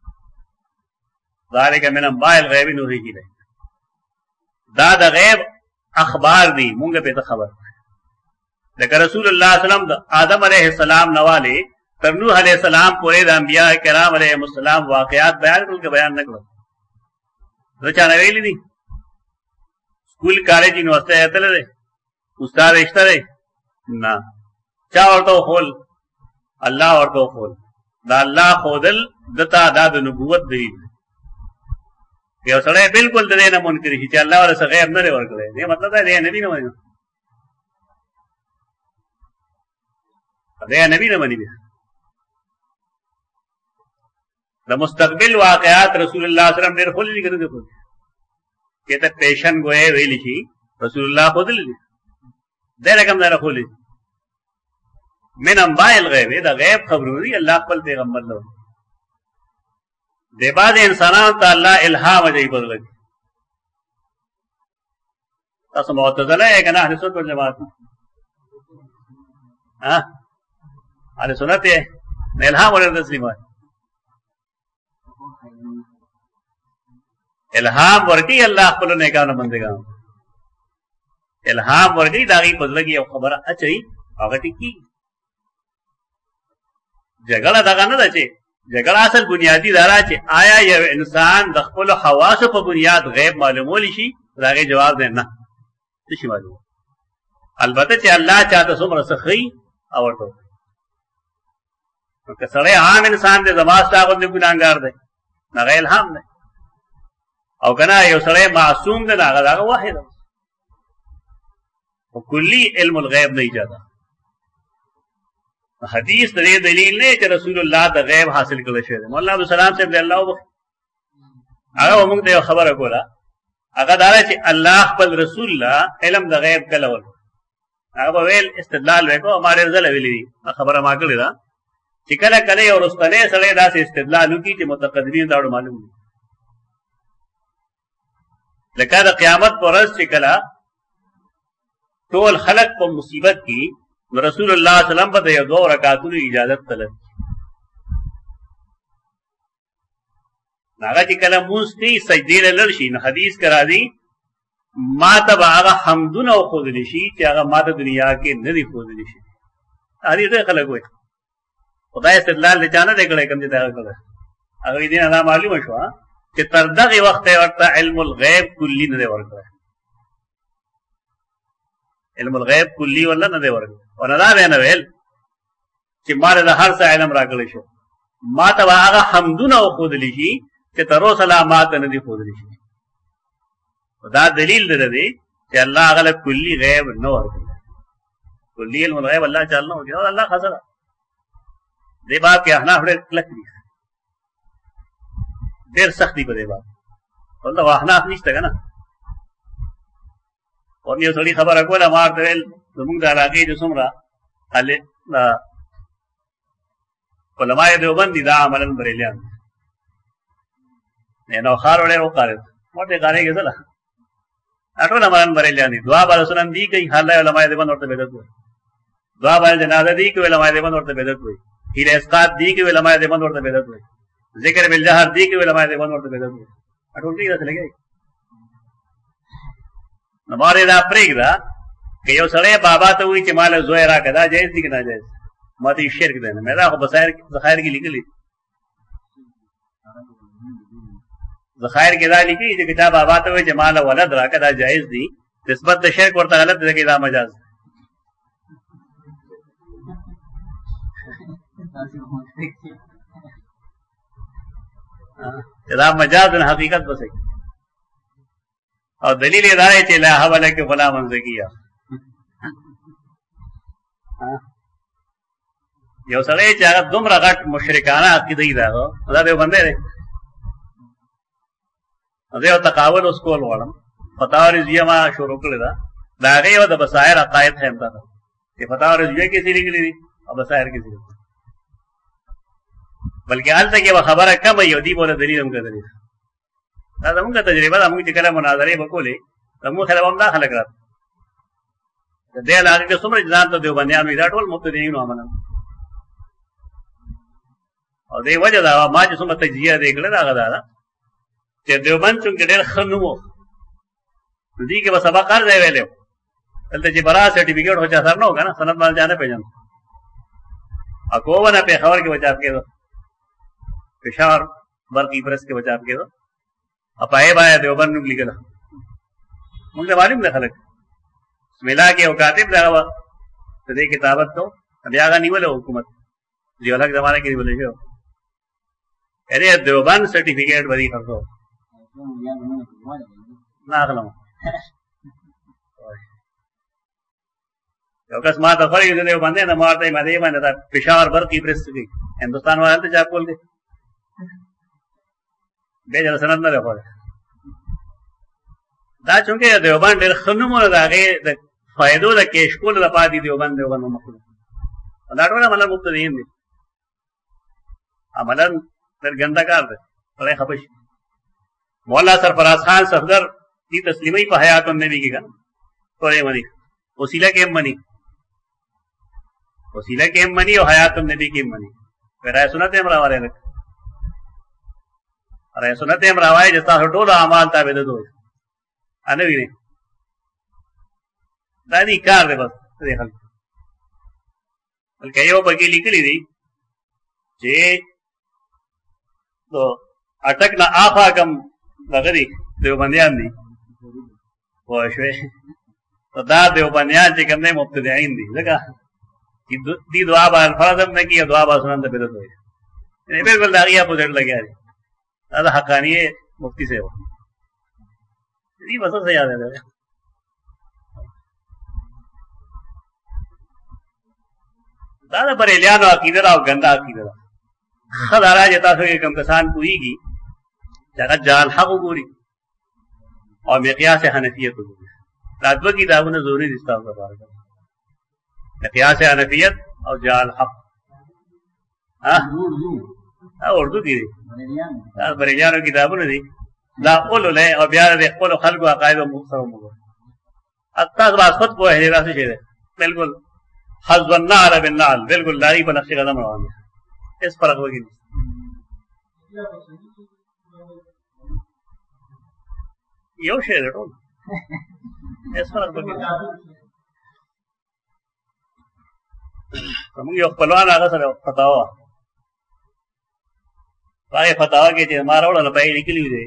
ज़ालिक मिन अंबाइल गैब नूहीही इलैक दा द गैब अखबार दी मुंगे पे खबर लेकिन रसूलुल्लाह सल्लल्लाहु अलैहि वसल्लम आदम अलैहिस्सलाम नवाले तर नूह अलैहिस्सलाम पूरे द अंबिया किराम अलैहिस्सलाम वाकयात बयान करके बयान न करो रचा नवेली दी स्कूल कॉलेज यूनिवर्सिटी आतले दे उस्ताद इश्तरे ना चा और तो खोल अल्लाह और तो खोल दा अल्लाह खोदल दता दाद नबूवत दी ये सड़े बिल्कुल दे ना मुनकरी चे अल्लाह वाले से गैब न रे वर्क ये मतलब है रे नबी न मनी रे नबी न मनी द मुस्तकबिल वाकयात रसूलुल्लाह सल्लल्लाहु अलैहि वसल्लम ने खोल लिखे देखो ये तक पेशन गोए वे लिखी रसूलुल्लाह खुद लिखी दे रकम दे खोली मिन अंबाइल गैब द गैब खबरों दी अल्लाह पल पैगंबर लो दे बाद इंसानां ता अल्लाह इल्हाम अजई बदल तस मुअतज़िला है कि ना अहले सुन्नत वल जमात हां अहले सुन्नत है इल्हाम और तस्लीम है इल्हाम वर्गी अल्लाह पल ने का बंदेगा इल्हाम वर्गी दागी बदल की खबर अच्छी अगटी की झगड़ा दगा न दचे झगड़ा असल बुनियादी दारा चे आया यह इंसान दखल हवास पर बुनियाद गैब मालूम लिशी रागे जवाब देना तो मालूम अलबत्ते चे अल्लाह चाहता सुमर सखी और तो सड़े आम इंसान दे जमात साहब ने गुनाहगार दे ना गैर इल्हाम दे और कना ये सड़े मासूम दे ना गदा वाहिद वो कुल्ली इल्मुल गैब नहीं जाता हदीस दे दलील ने कि रसूलुल्लाह द गैब हासिल कर शे मौला अब्दुल सलाम से अल्लाह अगर वो मुंग दे खबर कोला अगर दारा चे अल्लाह पर रसूलुल्लाह इल्म द गैब कलवल अगर वेल इस्तिदलाल वेको हमारे रजल वेली खबर मा कलेदा चिकला कले और उसने सड़े दा से इस्तिदलाल की कि मुतकद्दिमीन दाड़ मालूम लेकिन क़यामत पर चिकला तोल खलक को मुसीबत की रसूलुल्लाह सल्लल्लाहु अलैहि वसल्लम पर दो रकातुल इजाजत तलब नागा की कलम मुस्ती सजदे लड़शी न हदीस करा दी माता बागा हमदुन और खुद लिशी चागा माता दुनिया के नदी खुद लिशी हदीस खलक हुए खुदा इस्तिदलाल लिचाना देखड़े कम जिता कर अगर ये दिन अदा मालूम है शवा कि तरदग वक्त वक्त इल्मुल गैब कुल्ली न दे वर्क इल्मुल गैब कुल्ली वल्ला न दे वर्क और नदा दे नवेल कि मारे दा हर सा इल्म रागले शो माता बागा हमदुन और खुद लिशी कि तरो सलामत न दी खुद लिशी खुदा दलील दे दे कि अल्लाह अगल कुल्ली गैब न वर्क कुल्ली इल्मुल गैब अल्लाह चलना हो गया और अल्लाह खसरा दे बाप के अहनाफ रे लकड़ी देर सख्ती को दे बाप मतलब अहनाफ नहीं तक ना और ये थोड़ी खबर अकोला मार तेल मुंग डाला के जो सुमरा अले ना उलमाए देवबंदी दा अमलन बरेलियान ने नो खार ओले वो करे मोटे करे के चला अटो अमलन बरेलियान दुआ बाल सुनन दी कई हाल उलमाए देवबंद और बेदत हुई दुआ बाल जनाजा दी के उलमाए देवबंद और बेदत हुई हीरे इसकात दी के उलमाए देवबंद और बेदत हुई जिक्र बिल जहर दी के उलमाए देवबंद और बेदत हुई अटो दी रस लगे हमारे दा प्रेगदा कि यो सड़े बाबा तो हुई चिमाल जोहरा कदा जायज दी कि ना जायज मत शिरक देना मेरा बसायर ज़खायर की लिखी ज़खायर की दा लिखी जो किताब बाबा तो हुई चिमाल वलद रा कदा जायज दी निस्बत शिरक और गलत दे दा मजाज हां मजाज न हकीकत बस है और दलील इदारे चला हवाले के फला मंजे किया यो सड़े चाहे दुम रगट मुशरिकाना अकीदा ही दागो अदा दे बंदे रे अदे तकावल उसको वालम फतावर जिया मा शुरू कर दा दागे व बसायर अकायद है हमता कि फतवा रज़विया किसी लिखली थी और बसायर किसी लिखली, बल्कि हाल तक वह खबर कम आई होती बोले दलील हम दलील दा زمونږ تجربه زمونږ چې کله مناظرې وکولې زموږ خلک هم دا خلک راته د دې علاقې کې څومره ځان ته دیوبندیان وي دا ټول مبتدیین وامنه او دې وجه دا ما چې څومره تجزیه دې کړل دا غدا چې دیوبند څنګه ډېر خنو وو دې کې به سبق کار دی ویلې دلته چې برا سرټیفیکیټ هو چا سره نو کنه سند باندې ځانه پیژن اكو ونه په خبر کې بچا کېدو پېښور برقي پرس کې بچا کېدو اپای باندې دیوبند نوم لیکل موږ معلوم نه خلک ملا کې او کاتب دا و دې کتابت ته بیا غا نیول حکومت دی الګ زمانه کې نیول شو اره دیوبند سرټیفیکیټ ودی خرڅو نه غلم یو کس ما ته فرق دې دیوبند نه مارته ما دې باندې دا پېښور برقي پرس کې هندستان والے ته چا کول دي به جره سند نه راغله دا چونکه دیوبند ډېر خنومونه داغه د فائدو د کېش کول د پاتې دیوبند دیوبند مخلو دا ټول عمل مبتدیین دي عملاً در ګنده کار دی سړی خپش مولا سرفراز خان صفدر دې تسلیمي په حیات النبی کې کنه ټولې منی وسیله کې منی وسیله کې منی او حیات النبی کې منی فرای سنت امر والے نه فرای سنت امر وايي چې تاسو ټول اعمال تابع دي دوی انه ویني دا دې کار دی بس دې خلک بلکې یو بګی لیکلی دی چې تو اٹک نه آفا کم دغه دي دیوبندیان دي وای شوي دا دیوبندیان چې کوم نه مبتدعين دي ځکه دې دعا به الفاظ هم نه کیه دعا به سنن ته بدل وي نه بالکل داغیا په ډېر لګیا دي دا حقانیه مفتی سے و دې وسه سے یاد ده دا د بریلیانو عقیده او ګنده عقیده ده خدای راځي تاسو کې کوم کسان کویږي چې هغه جال حق وګوري او مقیاس حنفیت وګوري دا دوه کتابونه ضروري دي تاسو لپاره مقیاس حنفیت او جال حق ها او اردو دي دا بریلیانو کتابونه دي دا اولو له او بیا د خپل خلکو عقاید او مخسر وګوري اته واسطه په هي راځي شه بالکل حذف النعل بالنعل بالکل لاری په نقش قدم روان دي اس فرق وګورئ یو شی ده ټول اس فرق وګورئ کوم یو خپلوان هغه سره فتاوا پای فتاوا کې چې ما راوړل په لیکلی دی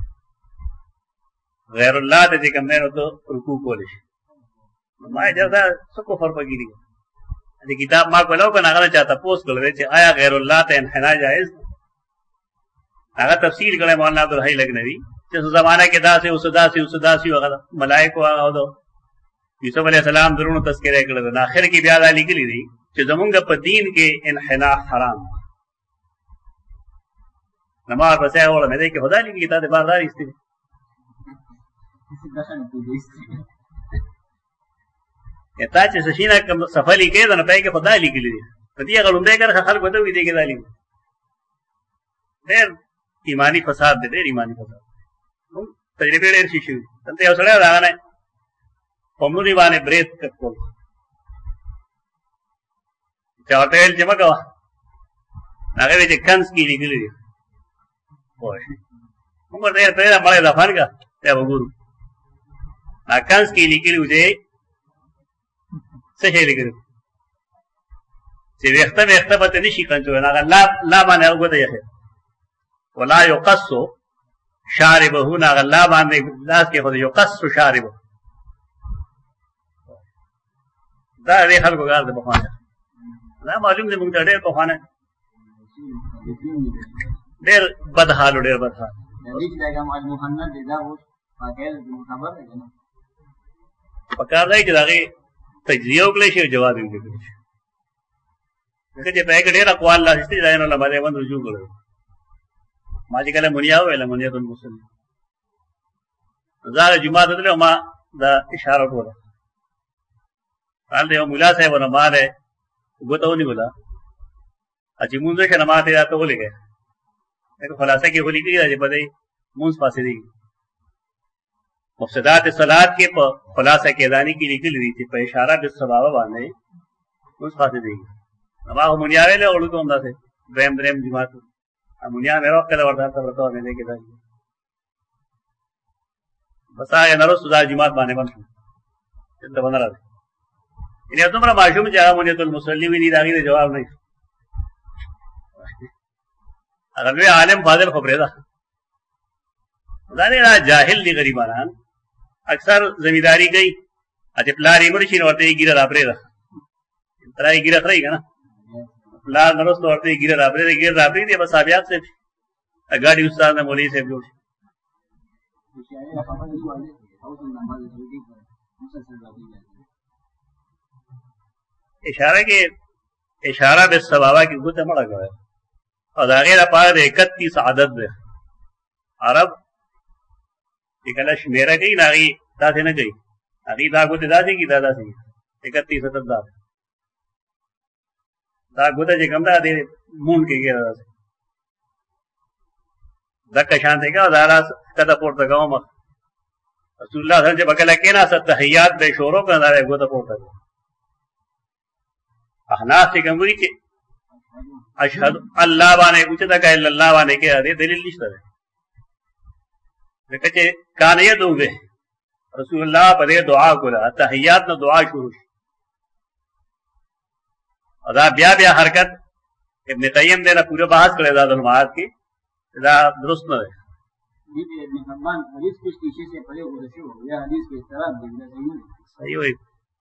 غیر الله دې کوم نه ورته رکوع کول شي ما اجازه څه کو فرق وګورئ دې کتاب ما کولو کنه هغه چاته پوسټ کړل چې آیا غیر الله ته انحنا جائز هغه تفصیل کړه مولانا عبدالحی لګنوی چې زمانہ کې داسې اوس داسې اوس داسې هغه ملائکه هغه او یوسف علیہ السلام درونو تذکرہ کړل نو اخر کې بیا دا لیکلی دی چې زمونږ په دین کې انحنا حرام نماز پسې وله مې دې کې خدای لیکي ته د باردار استې تا چې سشینه کوم سفلی کې دا نه پای کې خدای لیکلی دی په دې غلوندې کر خلک وته وي دې کې دالي ډېر ایمانی فساد دی ډېر ایمانی فساد نو تجربه ډېر شي شي ته یو سره راغنه پمنی باندې بریت کول چې هوټل چې مګه هغه چې کنس کې لیکلی دی وای موږ ته ته مړې دا فرګه ته وګورو ا کنس کې لیکلی و دی څه شي لیکلی چې وخته وخته پته نشي کنټرول هغه لا لا باندې وګورئ یې ولا يقص شاربه هنا لا باندې لاس کې خو يقص شاربه دا دې خلکو کار دی په خوانه دا معلوم دی موږ ته ډېر په خوانه ډېر بد حال ډېر بد حال دې چې هغه مال محمد دا و پاکل د خبر نه پکار دی چې داغه تجزیه وکړي شي جواب یې وکړي چې په کې ډېر اقوال الله استي ځای نه باندې باندې رجوع کړو ما چې کله مونږ یو ویل مونږ ته مسلمان زاره جمعه ته ما دا اشاره وکړه हाल दे मुला साहब नमाज है गोतो नहीं बोला अच्छी मुंजो से नमाज है तो बोले गए एक खुलासा की होली की राजे पदे मुंज पासे दी मुफ्सदात सलात के खुलासा के दानी की निकल रही थी पे इशारा बिस सबाबा बांधे मुंज पासे दी नमाज मुनियावे ले ओलू तो अंदा से ब्रेम ब्रेम जमात मुनिया मेरा कल वर्दा तब रतो मैंने के दानी बस आया नरो सुधा जमात बाने बन तो बंद रहा इन्हें तुम्हारा माशूम जगह मुझे तो मुसल्ली भी नहीं दागी जवाब नहीं अगर वे आलिम फाजिल खबरेदा जाने रहा जाहिल दी गरीबाना अक्सर जमींदारी गई अच्छा प्लार इमरशीन औरते गिरा रापरेगा तरह गिरा रहेगा ना प्लार नरोस तो औरते गिरा रापरे गिरा रापरी थी बस आबियात से गाड़ी उस्ताद ने मोली से जोड़ इशारा के इशारा बे सबाबा की गुते मड़ा गया और आगे पार इकतीस आदत में अरब इकलश मेरा गई नागी दासे न गई नागी दा गुते दासे की दादा से इकतीस आदत दा दा गुते जे कमदा दे मून के गिरा दासे दक्का शांति का दारा कदा पोर्ट गांव में रसूलुल्लाह सल्लल्लाहु अलैहि वसल्लम बकला केना स तहियात बे शोरो का दारे गुते पोर्ट अहनाफ से कमरी के अशहद अल्लाह बाने उचित का अल्लाह बाने के अरे दलील निश्चित है कचे कान ये दोगे रसूलुल्लाह पदे दुआ को तहियात न दुआ शुरू अदा ब्या ब्या हरकत इब्न कय्यम देना पूरे बहस करे दादुल माद की दा दुरुस्त न है इब्न हम्मान हदीस कुछ पीछे से पढ़े हो रहे हो या हदीस के तरह देखना सही सही होई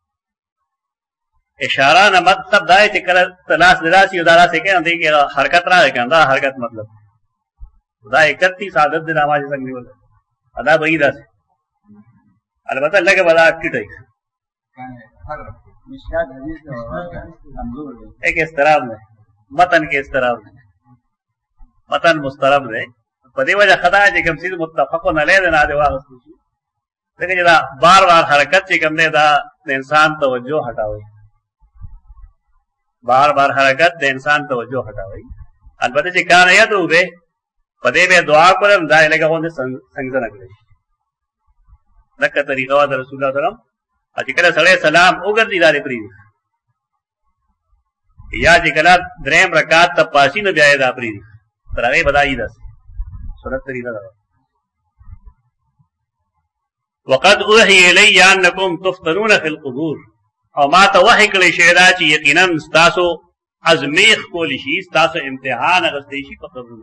इशारा न मतलब दाए चे कर तलाश दिलासी उदारा से के अंदर के हरकत रहा है कहंदा हरकत मतलब खुदा इकतीस आदत दिन आवाज संग बोले अदा बईदा से अलबत्ता अल्लाह के बड़ा किट है हर मिशकात हदीस कमजोर है एक इस्तराब में मतन के इस्तराब में मतन मुस्तरब है पदे वजह खता है कि हम सीध मुत्तफक़ुन अलैहि देना दे वागस लेकिन जरा बार बार हरकत चे कम ने दा इंसान तवज्जो हटावे बार बार हरकत दे इंसान तवज्जो हटावे अलबत्ते जे कान या तो बे पदे बे दुआ पर हम दाए लगा होने संगजन अगले नक्का तरीका वा रसूलुल्लाह सल्लल्लाहु अलैहि वसल्लम अजिकला सड़े सलाम उगर दी दारे प्री या जिकला द्रेम रकात तपासी न जाए दा प्री तरावे बताई दस सुनत तरीका दा वक़द उही इलैया अन्नकुम तुफ्तनून फिल क़ुबूर और मा तो वही कले शेरा ची यकीनन स्तासो अजमेख को लिशी स्तासो इम्तिहान अगस्तेशी पकबरुनो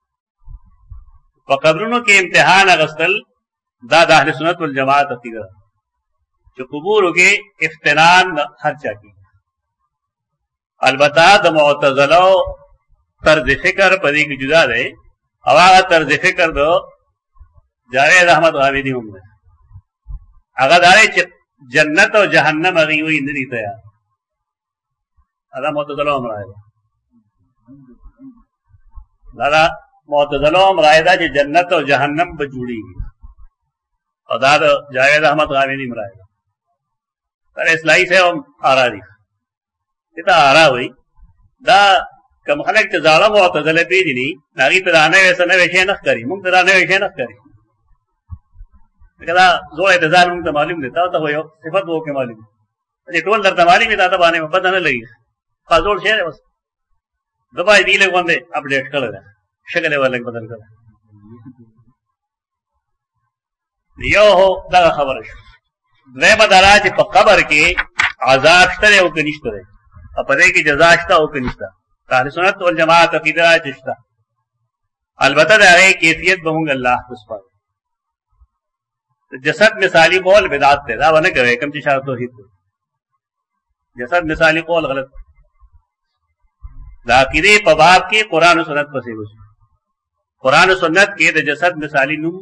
पकबरुनो के इम्तिहान अगस्तल दादा अहले सुन्नत वल जमात अतीगा जो कुबूर के इफ्तिनान खर्चा की अलबत्ता द मुअतज़िला तर्ज फिक्र पदी की जुदा दे अवागा तर्ज फिक्र दो जावेद अहमद गामिदी उम्र अगर दारे जन्नत और जहन्नम अगी हुई इंद्री तैयार अदा मुअतज़िला अमरायदा दादा मुअतज़िला अमरायदा जो जन्नत और जहन्नम बजूड़ी और दादा जावेद अहमद गामिदी अमरायदा अरे इसलाई से हम आरा दी इतना आरा हुई दा कम खलक जाड़ा मुअतज़िला पेज नहीं नागी तराने वैसा न वैसे न करी मुंग तराने वैसे न करी कदा जोड़ इंतजार मुंग मालूम देता तो वो सिफत वो के मालूम अरे टोल दर तमाली में दादा बाने में पता न लगी खाजोड़ शेर है बस दबाई दी ले बंदे अपडेट कर रहे शक्ल वाले बदल कर यो हो दगा खबर द्वे बदराज कबर के आजाश्तरे वो कनिश्तरे अपने की जजाश्ता वो कनिश्ता ताहले सुन्नत वल जमात अकीदा चिश्ता अलबत्ता दारे कैफियत बहुंग अल्लाह उस पर जसद मिसाली कौल बिदात थे दा बने करे कम चिशार तौहीद जसद मिसाली कौल गलत दाकिरे पबाब के कुरान सुन्नत पर से कुरान सुन्नत के द जसद मिसाली नू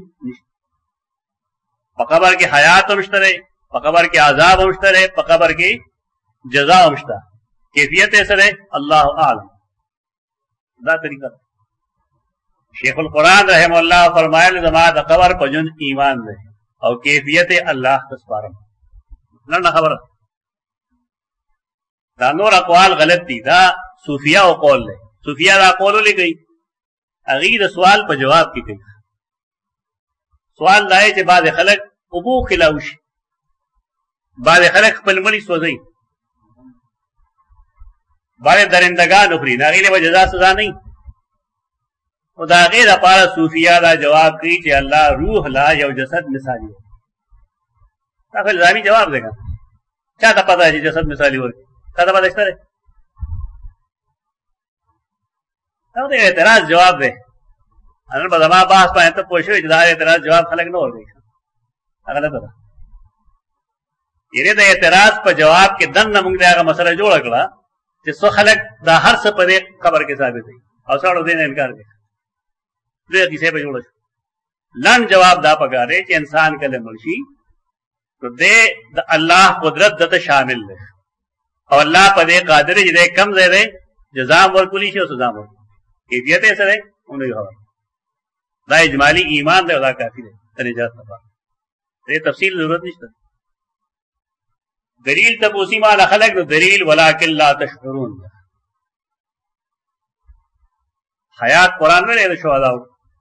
पकबर के हयात मुश्तरे पकबर के आजाब मुश्तरे पकबर के जजा मुश्ता कैफियत ऐसा है अल्लाह आलम दा तरीका शेखुल कुरान रहमहुल्लाह फरमाया जमात कबर पजुन ईमान रहे और कैफियत अल्लाह तस्पारम न खबर دا نور اقوال غلط دي. دا صوفیا او قول دی. صوفیا دا قول لګي هغه د سوال په جواب کې کوي. سوال دای چې بعض خلک ابو خلاوش، بعض خلک خپل مړي سوځي، بعض درندگان اخري، هغه له جزا سزا نه. او دا غیر لپاره صوفیا دا جواب کوي چې الله روح لا یو جسد مثالی دی. دا خپل ځامي جواب دی. چا ته پتا چې جسد مثالی ورکی؟ چا ته پتا شته؟ دا د اعتراض جواب دی. ان په زما بحث باندې ته پوه شوې چې دا اعتراض جواب خلک نه ورکوي. هغه غلطه ده. یعنې د اعتراض په جواب کې دننه موږ هغه مسله جوړه کړه چې څو خلک دا هر څه په دې قبر کې ثابت دي او څاړو دې نه انکار کوي. دې کیسې په جوړه لن جواب دا پکار دی چې انسان کله مړ شي تو دې د الله قدرت دته شامل دی او الله په دې قادر دی چې کم ځای دی جزا ورکولی شي او سزا ورکوي. کیفیت یې څه دی؟ اونې خبر دا اجمالی ایمان دی او دا کافي دی د نجات لپاره. دې تفصیل ضرورت نشته. دلیل تپوسی مالا خلق نو دلیل ولکن لا تشعرون. حیات قرآن میں لے شہداؤ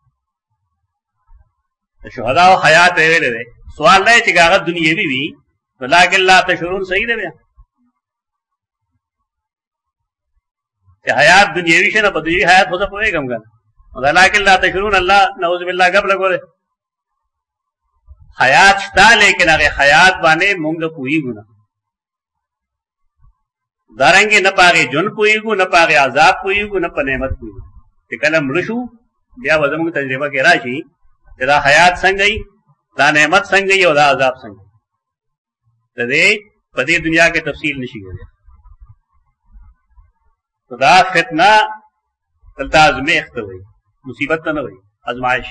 شہداؤ حیات ویلے دے. سوال دے چې هغه دنیوي وي ولکن لا تشعرون صحیح دی بیا چې حیات دنیوي شنه په دنیوي حیات خو څه پوهېږم کنه ولکن لا تشعرون. الله نعوذ بالله غب لګوره حیات شته لیکن هغه حیات باندې مونږ پوهېږو نه. دارنګه نه پاغه جون پویګو نه پاغه عذاب پویګو نه په نعمت پویګو. چې کله مړ شو بیا به زموږ تجربه کې راشي چې دا حیات څنګه ای، دا نعمت څنګه ای او دا عذاب څنګه ای. د دې په دې دنیا کې تفصیل نشي کېدای. دا فتنه دلته ازمیخت وي، مصیبت نه وي، ازمائش.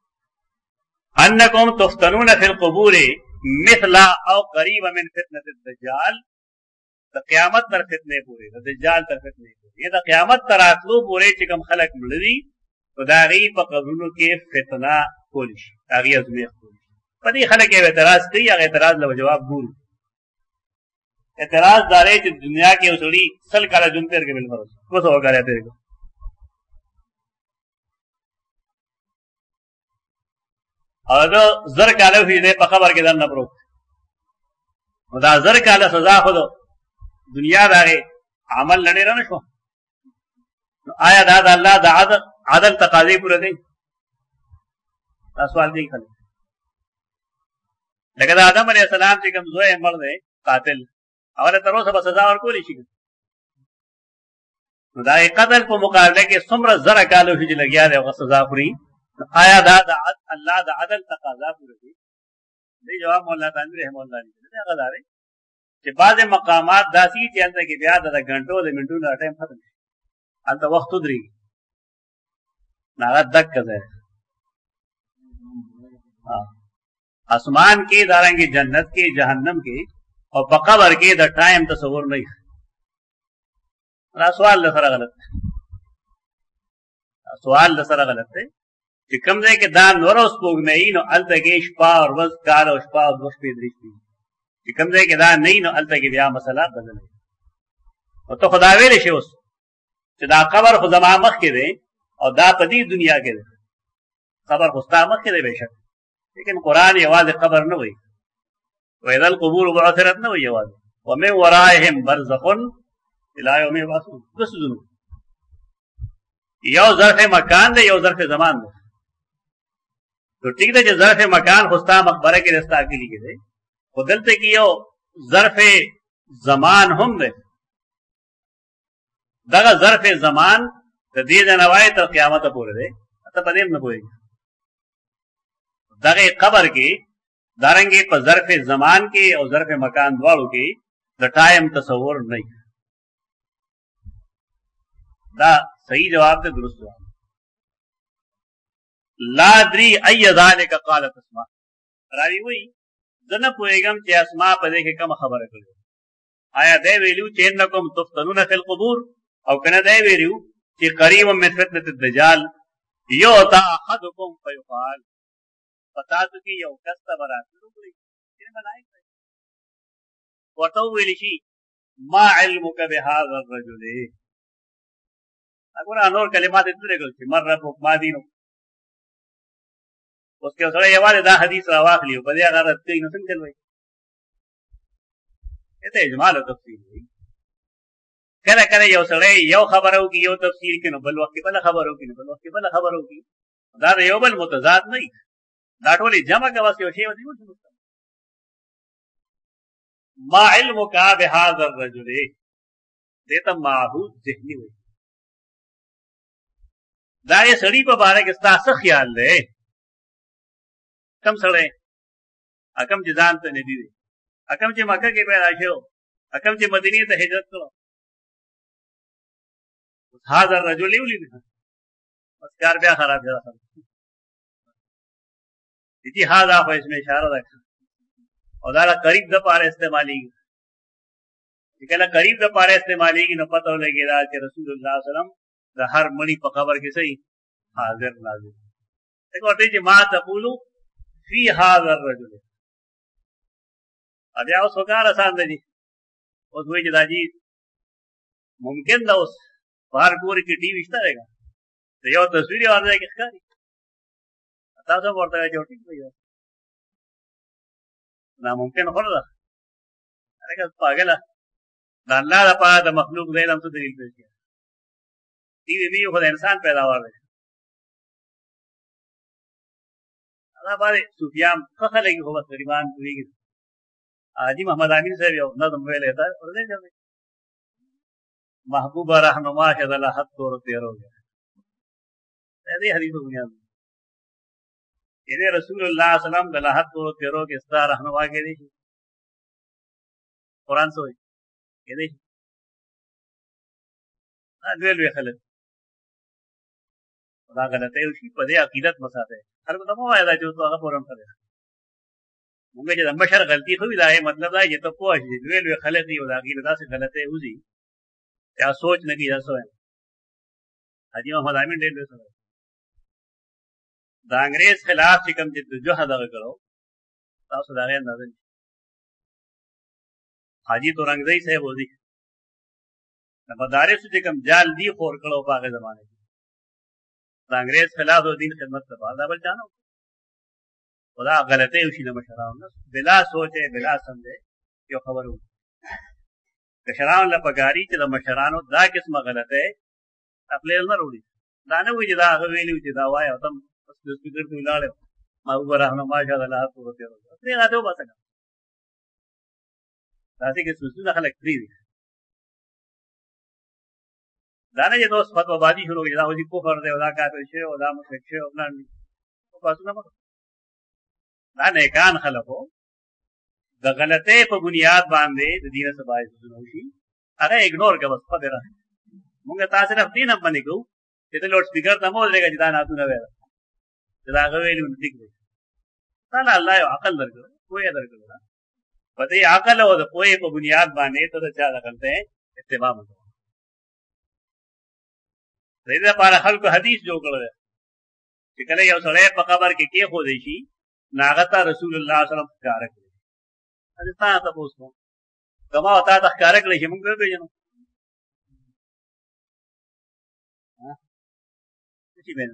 انکم تفتنون فی القبور مثل او قریب من فتنه الدجال. د قیامت تر فتنه پورې د دجال تر فتنه پورې دا قیامت تر راتلو پورې چې کوم خلک مړي او دا غي په قبرونو کې فتنه کول شي، هغه ازمیخ کول شي. په دې خلک یې اعتراض کوي، هغه اعتراض له جواب ګورو. اعتراض داري چې دنیا کې وسړي سل کاله جون تیر کې بل فرض کو څه وکړای دی او دا زر کاله وی په خبر کې دنه پروت او دا زر کاله سزا خو دنیا داغه عمل لړې نه شو. آیا دا د الله د عدل عدل تقاضې پوره دي؟ دا سوال دی خلک. لکه د آدم علیه السلام چې کوم زوی مړ دی قاتل اوله تر اوسه به سزا ورکولی شي. نو دا قتل په مقابله کې څومره زره کاله شي چې لګیا دی هغه سزا خوري. آیا دا د الله د عدل تقاضا پوره دي؟ دې جواب مولا تعالی رحم الله علیه هغه دا دی چې بعض مقامات داسي چې هلته کې بیا د غنټو د منټو نه ټایم ختم شي، هلته وخت ودرېږي. هغه دک ځای اسمان کې دارنګې جنت کې جهنم کې او په قبر کې د ټایم تصور نه وي. دا سوال له سره غلط دی. سوال له سره غلط دی چې کوم ځای کې دا نور اوس سپوږمۍ نو هلته کې شپه او ورځ کال او شپه او دوه شپې درې شپې چې کوم ځای کې دا نه وي نو هلته کې بیا مسله بدله وي. او ته خو دا ویلی شي اوس چې دا قبر خو زما مخکې دی او دا په دې دنیا کې دی. قبر خو ستا مخکې دی بېشک، لیکن قرآن یوازې قبر نه وایي. وإذا القبور بعثرت نه وایي یوازې ومن ورائهم برزخ الی یوم یبعثون. دس ځنو یو ظرف مکان دی یو ظرف زمان دی. تو ٹھیک ده چې ظرف مکان خو ستا مقبره کې دی ستا کلي کې دی، خو دلته کې یو ظرف زمان هم دی. دغه ظرف زمان د دې نه نوای تر قیامت پورې دی. ته په دې نه پوهېږي. دغه قبر کې دارنګې په ظرف زمان کې او ظرف مکان دواړو کې د ټایم تصور نه وي. دا صحیح جواب دی، درست جواب. لا ادري اي ذلك قالت اسماء. راوي وایي زه نه پوهېږم چې اسماء په دې کې کومه خبره کړې. آیا دی ویلو چې انکم تفتنون فی القبور او کنه دی ویلو چې قریب من فتنة الدجال یؤتی احدکم فیقال فتاسو کې یو کس ته به راتلو کړي چې ملایک دی ورته وویل شي मा इल्मुक बिहाज़ा अर्रजुल, अगर नूर कलिमात इतने कुछ मर रब्बुक मा दीनुक, उसके उसरे ये वाले दा हदीस रवाख लियो बदे अगर रत्ते इन संचल भाई ये तो इजमाल तफसीर है। करे करे यो सड़े यो खबर हो कि यो तफसीर के न बल वक्त बल खबर हो कि न बल वक्त बल खबर हो कि दादा यो बल मुतजाद नहीं दाटोली जमा के वास्ते शेव दी मुझे मा इल्मुक बिहाज़ा अर्रजुल देता माहू ज़हनी हुई दाए सड़ी पर बारे के साथ ख्याल ले कम सड़े अकम जिजान तो नबी हुई अकम चे मक्का के पैदाइश हो अकम चे मदीने से हिजरत करो हाज़ा अर्रजुल उली भी बस कार ब्याह खराब जरा सब इसी हाज़ा पर इसमें इशारा रखा और दादा करीब द पारे इस्तेमाली कहला करीब द पारे इस्तेमाली की न पता हो लगे कि रसूलुल्लाह सल्लल्लाहु अलैहि वसल्लम हर मणि पकबर के सही हाजिर नाजिर देखो जी मा तकूलू फी हाज़ा अर्रजुल अब या उस वकार आसान दे जी उस हुई जदा जी मुमकिन ना उस बाहर पूरी की टीवी इश्ता रहेगा तो यो तस्वीरें और जाएगी खकारी अता सब और तक जोटी भैया नामुमकिन हो रहा अरे का पागल है अल्लाह दा पा द मखलूक दे हम तो दलील पेश किया टीवी भी खुद इंसान पैदावार है अल्लाह बारे सुफियान खखा लगी हो बस गरीबान हुई आजी मोहम्मद आमीन से भी ना तुम वे लेता और ले जाते महबूबा रहनुमा शदला हद तोर तेर हो गया ऐसी हदीस बुनियाद इन्हें रसूलुल्लाह सल्लल्लाहु अलैहि वसल्लम गलाहत तोर तेरो के इस्ता रहनुमा के दी कुरान से के दी अदवेल वे खलत खुदा गलत है उसी पदे अकीदत मसाते हर को तमो आया जो तो आगे पूरन करे मुंगे जब बशर गलती हुई दाए मतलब है ये तो पोश वेल वे खलत ही होदा अकीदत से गलत है उसी क्या सोच न की जसो है हाजी मोहम्मद आमीन डेल सो दा अंग्रेज खिलाफ चिकम जिद जो हदा करो ता सुधारे अंदाज़ हाजी तो रंगदई से बोली नबदारे से चिकम जाल दी खोर करो पाके जमाने दा अंग्रेज खिलाफ दो दिन खिदमत से बाद बल जानो खुदा गलत है उसी ने मशरा होना बिला सोचे बिला समझे क्यों खबर हो कशरान लपगारी चला मशरानो दा किस्म गलत है अपने न रोड़ी दाने हुई जदा हवेली हुई जदा वाया तम स्पीकर तो लाड़े महबूब रहमान माशाअल्लाह तो होते हो अपने आते हो बात का दासी के सुसु खलक फ्री दाने ये दोस्त फतवाबाजी शुरू हो जदा उसी को कर दे उदा का तो छे उदा मुश्किल छे अपना तो पास ना मत दाने कान खलको द गलते पर बुनियाद बांधे दीन से बाय सुनोशी अरे इग्नोर के बस पदे रहा मुंगे ता सिर्फ तीन अब बने को इतने लाउड स्पीकर तमो देगा जिदा ना तू न वेरा जिदा गवेली उन ठीक है ताला अल्लाह अकल दर कर कोई दर कर पते अकल हो तो कोई पर बुनियाद बांधे तो क्या करते हैं इत्तिबा मत रेदा पारा हल को हदीस जो कर रहे कि कले यो सड़े पकबर के के हो देशी नागता रसूलुल्लाह सल्लल्लाहु अलैहि वसल्लम कारक अरे ता तब उसको कमा होता था कारक ले मुंगे पे जनो हां किसी में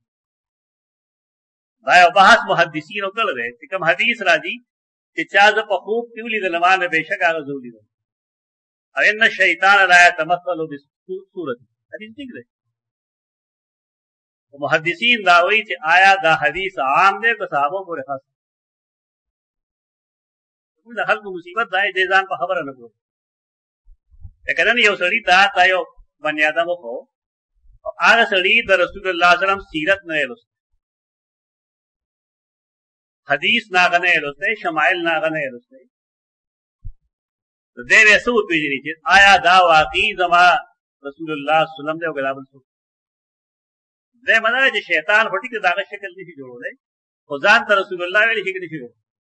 भाई बहस मुहद्दिसीन कर रहे कि कम हदीस राजी कि चाज पखूब क्यों ली जलमान में बेशक आग जोली दो अरे न शैतान लाया तमस्सलु बिसूरत हदीस ठीक है मुहद्दिसीन दावी कि आया दा हदीस आम दे को साहबों को खास हल को मुसीबत दाए जेजान को खबर न को एकदम यो सड़ी दा तायो बनियादा को और आगे सड़ी द रसूलुल्लाह सल्लल्लाहु अलैहि वसल्लम सीरत न एलो हदीस ना गने एलो से शमाइल ना गने एलो से तो दे वैसे पेजरी चीज आया दा वाकई जमा रसूलुल्लाह सल्लल्लाहु अलैहि वसल्लम दे गलाबल सो दे मना जे शैतान होटी के दागा शक्ल नहीं जोड़ो दे खुदान त रसूलुल्लाह वाली शिकल नहीं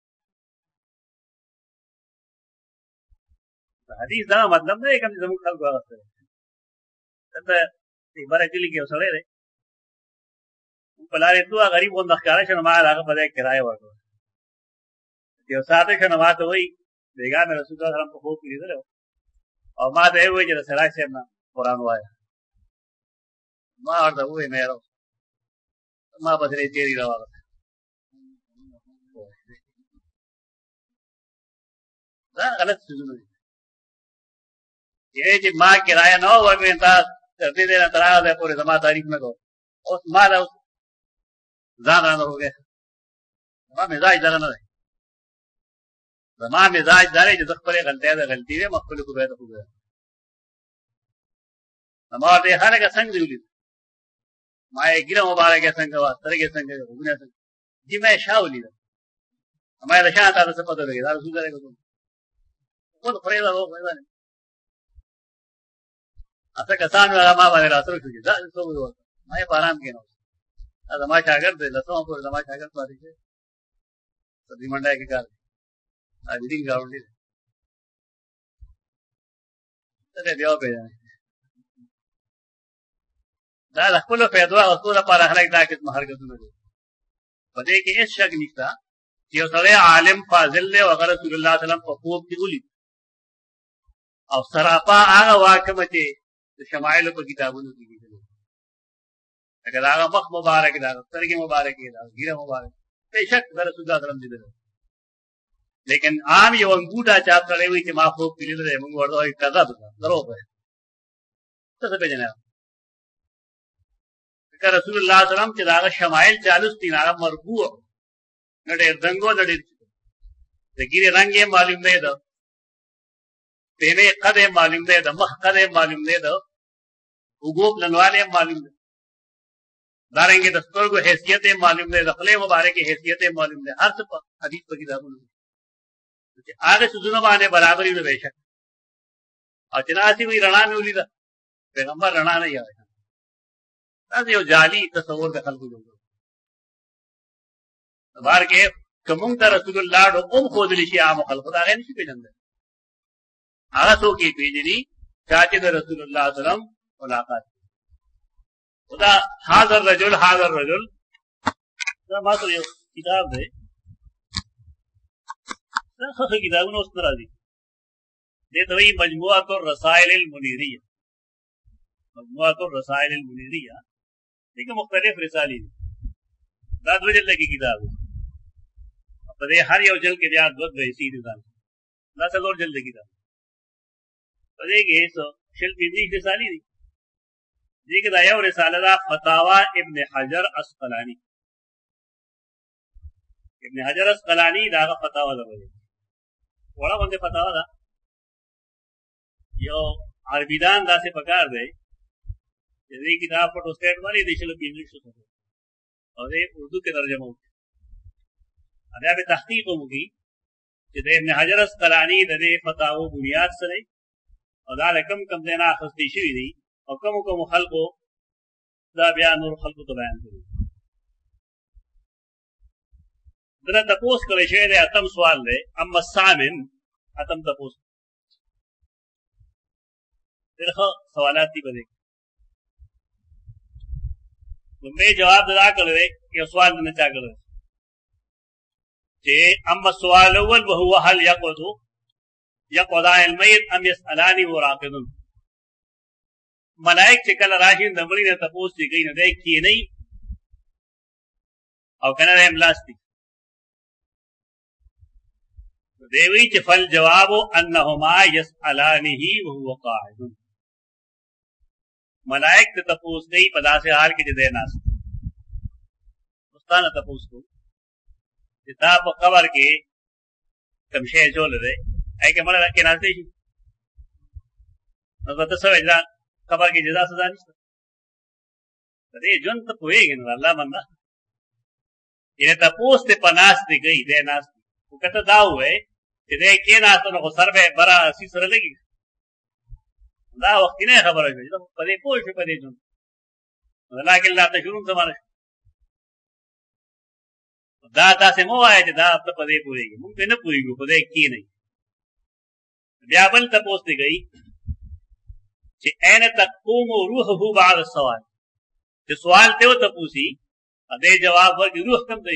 हदीस दा मतलब नहीं कम जमुक खल को आते तब एक बार अकेली के सड़े रे पलारे तू गरीब को नखकारे शन मार आगे बदे किराए वाला जो साथे शन बात हुई बेगा में रसूल सल्लल्लाहु अलैहि वसल्लम को खूब लीदर او ما ته وی چې سراج صاحب نه قرآن وایا ما ورته وی نه راو ما بدرې تیری راوړه دا غلط څه دي چې ما کرایه نه ورکړم تاسو تر دې نه تر هغه پورې زما تعریف نه کوو اوس ما دا ځان رانه وګه ما مزاج دغه نه دی زما مزاج دا دی چې زه خپلې غلطۍ ده غلطي ویم خپلې خو به ده خو به زما ورته یې هلکه څنګه دې ولید ما یې ګیره مبارکه څنګه وه سترګې څنګه وې غوږونه څنګه جي ما یې شا ولیده ما یې د شا تا ته څه پته لګېده دا رسول الله کوم خود پرېږده پرېږده اته کسان هغه ما باندې راسره شو دا څه وایي ما یې په ارام کېناست دا زما شاګرد دی لسمه پورې زما شاګرد پاتې شوی سبزي منډی کې کار دی ریډینګ ګاونډي دی ته دې بیا وپېژنې دا د خپلو پیدو اخیستو لپاره خلک دا قسمه حرکتونه کوي په دې کې هېڅ شک نشته چې یو سړی عالم فاضل دی او هغه رسول الله صلی الله علیه وسلم په خوب کې ولید او سراپا هغه واقعه چې د شمایلو په کتابونو کې لیکلي لکه د هغه مخ مبارک دی هغه سترګې مبارکې دی هغه ږیره مبارک بېشک د رسول الله صلی الله علیه وسلم لیدلی لیکن عام یو انګوټه چاپ کړی وي چې ما خوب کې لیدلی دی موږ ورته وایو کذب ده دروغ دی ته څه پېژنې ځکه رسول الله صلی الله علیه وسلم چې د هغه شمایل چالوس دي هغه مرفوع نه ډېر دنګو نه ډېر د ږیرې رنګ یې معلوم دی ده پهنے قد معلوم دے دا مخ قد معلوم دے دا اوگو پلنوالے معلوم دے دارنگے دستور کو حیثیت معلوم دے دخلے مبارک کی حیثیت معلوم دے ہر سب حدیث پر کتابوں نے آگے سزونہ بانے برابری میں بے شک اور چناسی بھی رنا میں اولی دا پیغمبر رنا نہیں آئے تاکہ یہ جعلی تصور دخل کو جوڑا بار کے کمونگتا رسول اللہ ڈو ام خود لیشی آم و خلق دا غیر نشی پہ جندے هغه څوک یې پېژني چا چې د رسول الله صلی الله علیه وسلم ملاقات خدا حاضر رجل حاضر رجل دا ما سره یو کتاب دی دا ښه کتابونه اوس نه راځي دې ته وایي مجموعة الرسائل المنیریه مجموعة الرسائل المنیریه دې کې مختلف رسالې دي دا دوه جلد کې کتاب دی په دې هر یو جلد کې بیا دوه حصې دي دا څلور جلد کتاب پدې کې سو شل پنځه رسالې دي دې کې دا یو رساله ده فتاوا ابن حجر اسقلانی ابن حجر اسقلانی دا فتاوا ده وړه باندې فتاوا ده یو عربیدان داسې پکار دی چې دې کتاب په ټوسټ باندې د شل پنځه شو او دې اردو کې ترجمه وکړه بیا به تحقیق وکړي چې د ابن حجر اسقلانی د دې فتاوا بنیاد سره او دا کم کم دینا اخستی شوی دی او کم کم خلقو دا بیا نور خلقو ته بیان کړي دنه تپوس کړی شوی دی اتم سوال دی اما الثامن اتم تپوس دغه سوالات دي بده مې جواب دا کړی یو سوال نه چا کړی چې اما السؤال الاول وهو هل يقعد يقعد الميت ام يسالاني وراقد ملائک چې کله راشي د مړي نه تاسو چې کوي نه دی کې نه او کنه هم لاستي دیوی چې فل جواب انهما يسالانه وهو قاعد ملائک ته تاسو کوي په داسې حال کې چې دی ناست مستانه تاسو کو چې تا په قبر کې کوم شی جوړ دی اې کې مړه کې ناشته شي نو تاسو څه وایي قبر کې جزا سزا نشته دې جون ته پوهیږي نو الله باندې یې تاسو ته پناست دی گئی دی ناست او کته دا وې چې دې کې ناست نو سر به برا سی سره لګي دا وخت نه خبره کوي دا په دې پوه شي په دې جون ولکه الله تشرون زمانه دا تاسو مو وایي چې دا په دې پوهیږي موږ نه پوهیږو په دې کې نه بیا بل تاسو ته گئی چې اين تقوم روحه بعد السوال چې سوال ته و تاسو دې جواب ورکړي روح کم دی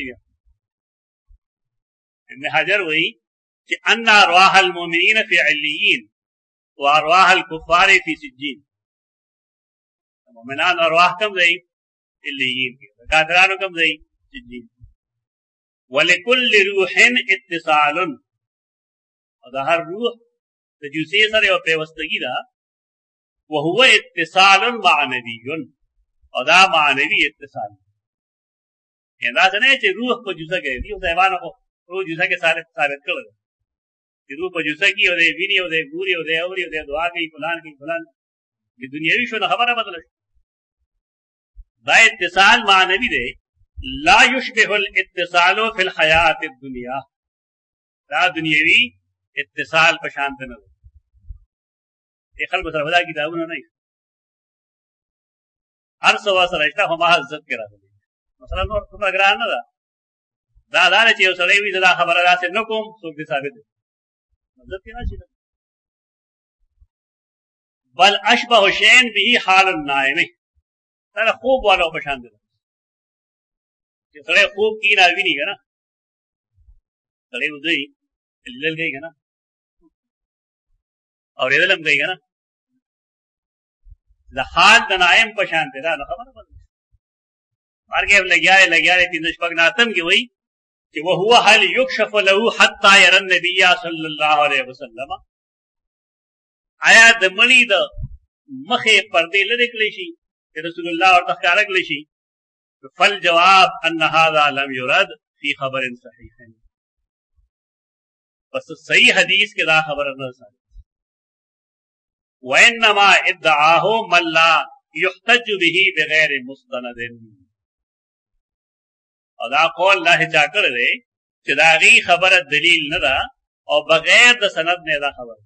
ابن حجر وایي چې ان ارواح المؤمنین فی علیین وارواح الكفار في سجين مومنان ارواح کم ځای الیین کې کافرانو کم ځای سجین ولکل روح اتصال او د هر روح د جوسې سره یو پیوستګي ده وهو اتصال معنوي او دا معنوي اتصال دا څنګه چې روح په جوسه کې دی او حیوانو په روح جوسه کې ثابت ثابت کړل چې روح په جوسه کې او د ویني او د ګوري او د اوري او د دعا کوي فلان کوي فلان د دنیوي شو خبره بدله دا اتصال معنوي دی لا يشبه الاتصال في الحياة الدنيا دا دنیوي اتصال په شان نه دی ای خلکو سره ودا کتابونه نه هر څه سره رښتا هم عزت کې راځي مثلا نور څه ګران نه ده دا دا چې یو سړی وي دا خبره راځي نو کوم څوک دې ثابت دی عزت کې راشي بل اشبه شيء به حال النائم دا خوب والو په شان دی چې سړی خوب کې نه ویني کنه سړی ودی لل گئی کنه اور یدلم گئی کنه دا حال د نائم په شان دی دا خبره ده مارګه لګیاله لګیاله په نشپک ناتم کې وای چې وهو هل يكشف له حتى يرى النبي صلى الله عليه وسلم آیا د مړي د مخه پردې لری کړی شي رسول الله ورته ښکارا کړی شي فالجواب ان هذا لم يرد في خبر صحيح بس صحیح حدیث کې دا خبر نه ثابت وانما ادعاه من لا يحتج به بغیر مستند او دا قول الله چا کړی دی چې دا غي خبره دلیل نه ده او بغیر د سند نه دا خبره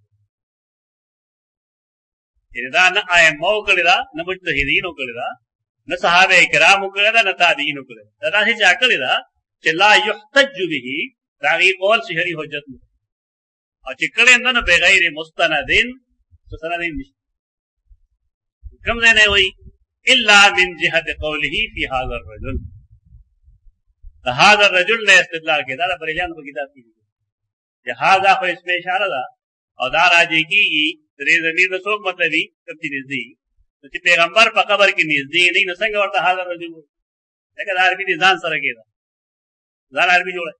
دا نه ائمه کړی دا نه مجتهدین کړی دا نه صحابه کرام کړی دا نه تابعین کړی دا دا چې کړی دا چې لا يحتج به دا غي قول شهري حجت نه او چې کړي نه بغیر مستندین سندین نشته کوم ځای نه وای الا من جهه قوله في هذا الرجل هذا الرجل نه استدلال کې دا بریلیان په کتاب کې چې هاذا خو اسم اشاره ده او دا راځي کیږي درې زمير د څوک مطلب دی کپتی نږدې چې پیغمبر په قبر کې نږدې نه نه څنګه ورته هاذا الرجل لکه دا عربي ځان سره کېده ځان عربي جوړه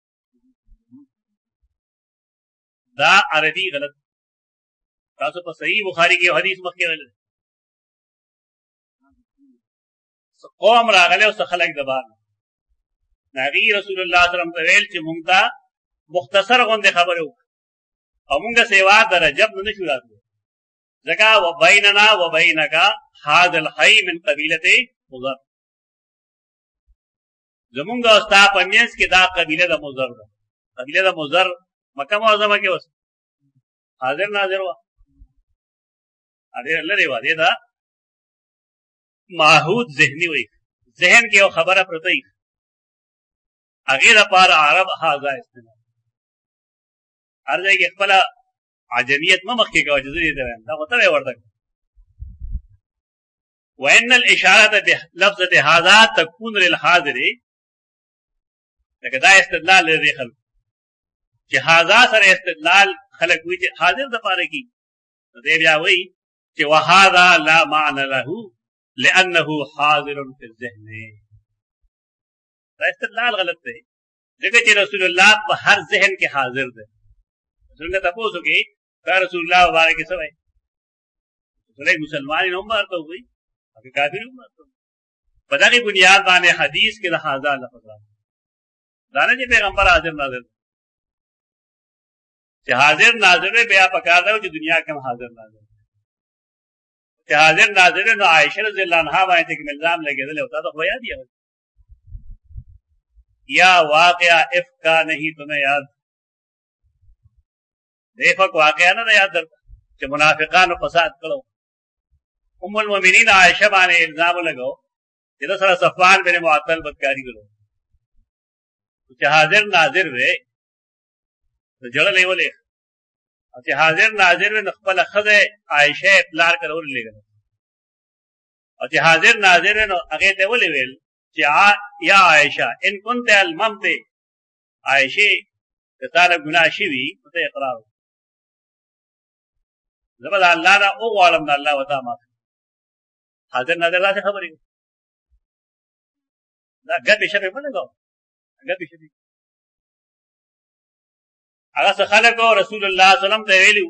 دا عربي غلط تاسو په صحیح بخاری کې حدیث مخکې راغلی قوم راغله او څه خلک د بار نبی رسول الله صلی الله علیه وسلم ته ویل چې مونږ ته مختصر غونډه خبره وکړه او مونږه سیوا د رجب نه شو راتلو ځکه و بیننا و بینک هذا الحي من قبيله مضر زمونږه استا پمینس کې دا قبيله د مضر ده قبيله د مضر مکه معظمه کې اوس حاضر ناظر وا اړه لري وا دې دا ماحود ذهني وي ذهن کې یو خبره پرته ای هغه لپاره عرب هاذا استعمال ارزه کې خپل عجمیت مخ کې کوي جزري ده دا وته ورته وان الاشاره بلفظه هذا تكون للحاضر لکه دا استدلال لري خلک چې هاذا سره استدلال خلک وی چې حاضر د پاره کی دې بیا وی چې وهذا لا معنى له لانه حاضر في الذهن دا استدلال غلط دی ځکه چې رسول الله په هر ذهن کې حاضر دی رسول الله تاسو کې دا رسول الله مبارک سره سره مسلمان نه مرته وي هغه کافر نه مرته په دغه بنیاد باندې حدیث کې د هاذا لفظ راځي دا نه چې پیغمبر حاضر ناظر چې حاضر ناظر بیا پکار دی چې دنیا کې حاضر ناظر چې حاضر ناظر نو عائشہ رضی الله عنها باندې کې الزام لګیدل او تاسو خو یاد یې یا واقعہ افکا نہیں تمہیں یاد دیفک واقعہ نہ یاد درتا کہ منافقان و فساد کرو ام المؤمنین عائشہ باندې الزام لگاو چې سره صفوان بن معطل بدکاری کرو چې حاضر ناظر وې جړلې ولې چې حاضر ناظر وې خپل خزه عائشہ اطلاع کول لګل او چې حاضر ناظر نو هغه ته ولې ویل یا عائشہ ان كنت الممت عائشہ تعالی گناہ شوی ته اقرار زبد الله دا او غواړم د الله وتا ما حاضر ناظر لا څه خبرې دا ګټې شپې په لګاو ګټې شپې هغه څه خلک او رسول الله صلی الله علیه وسلم ته ویلو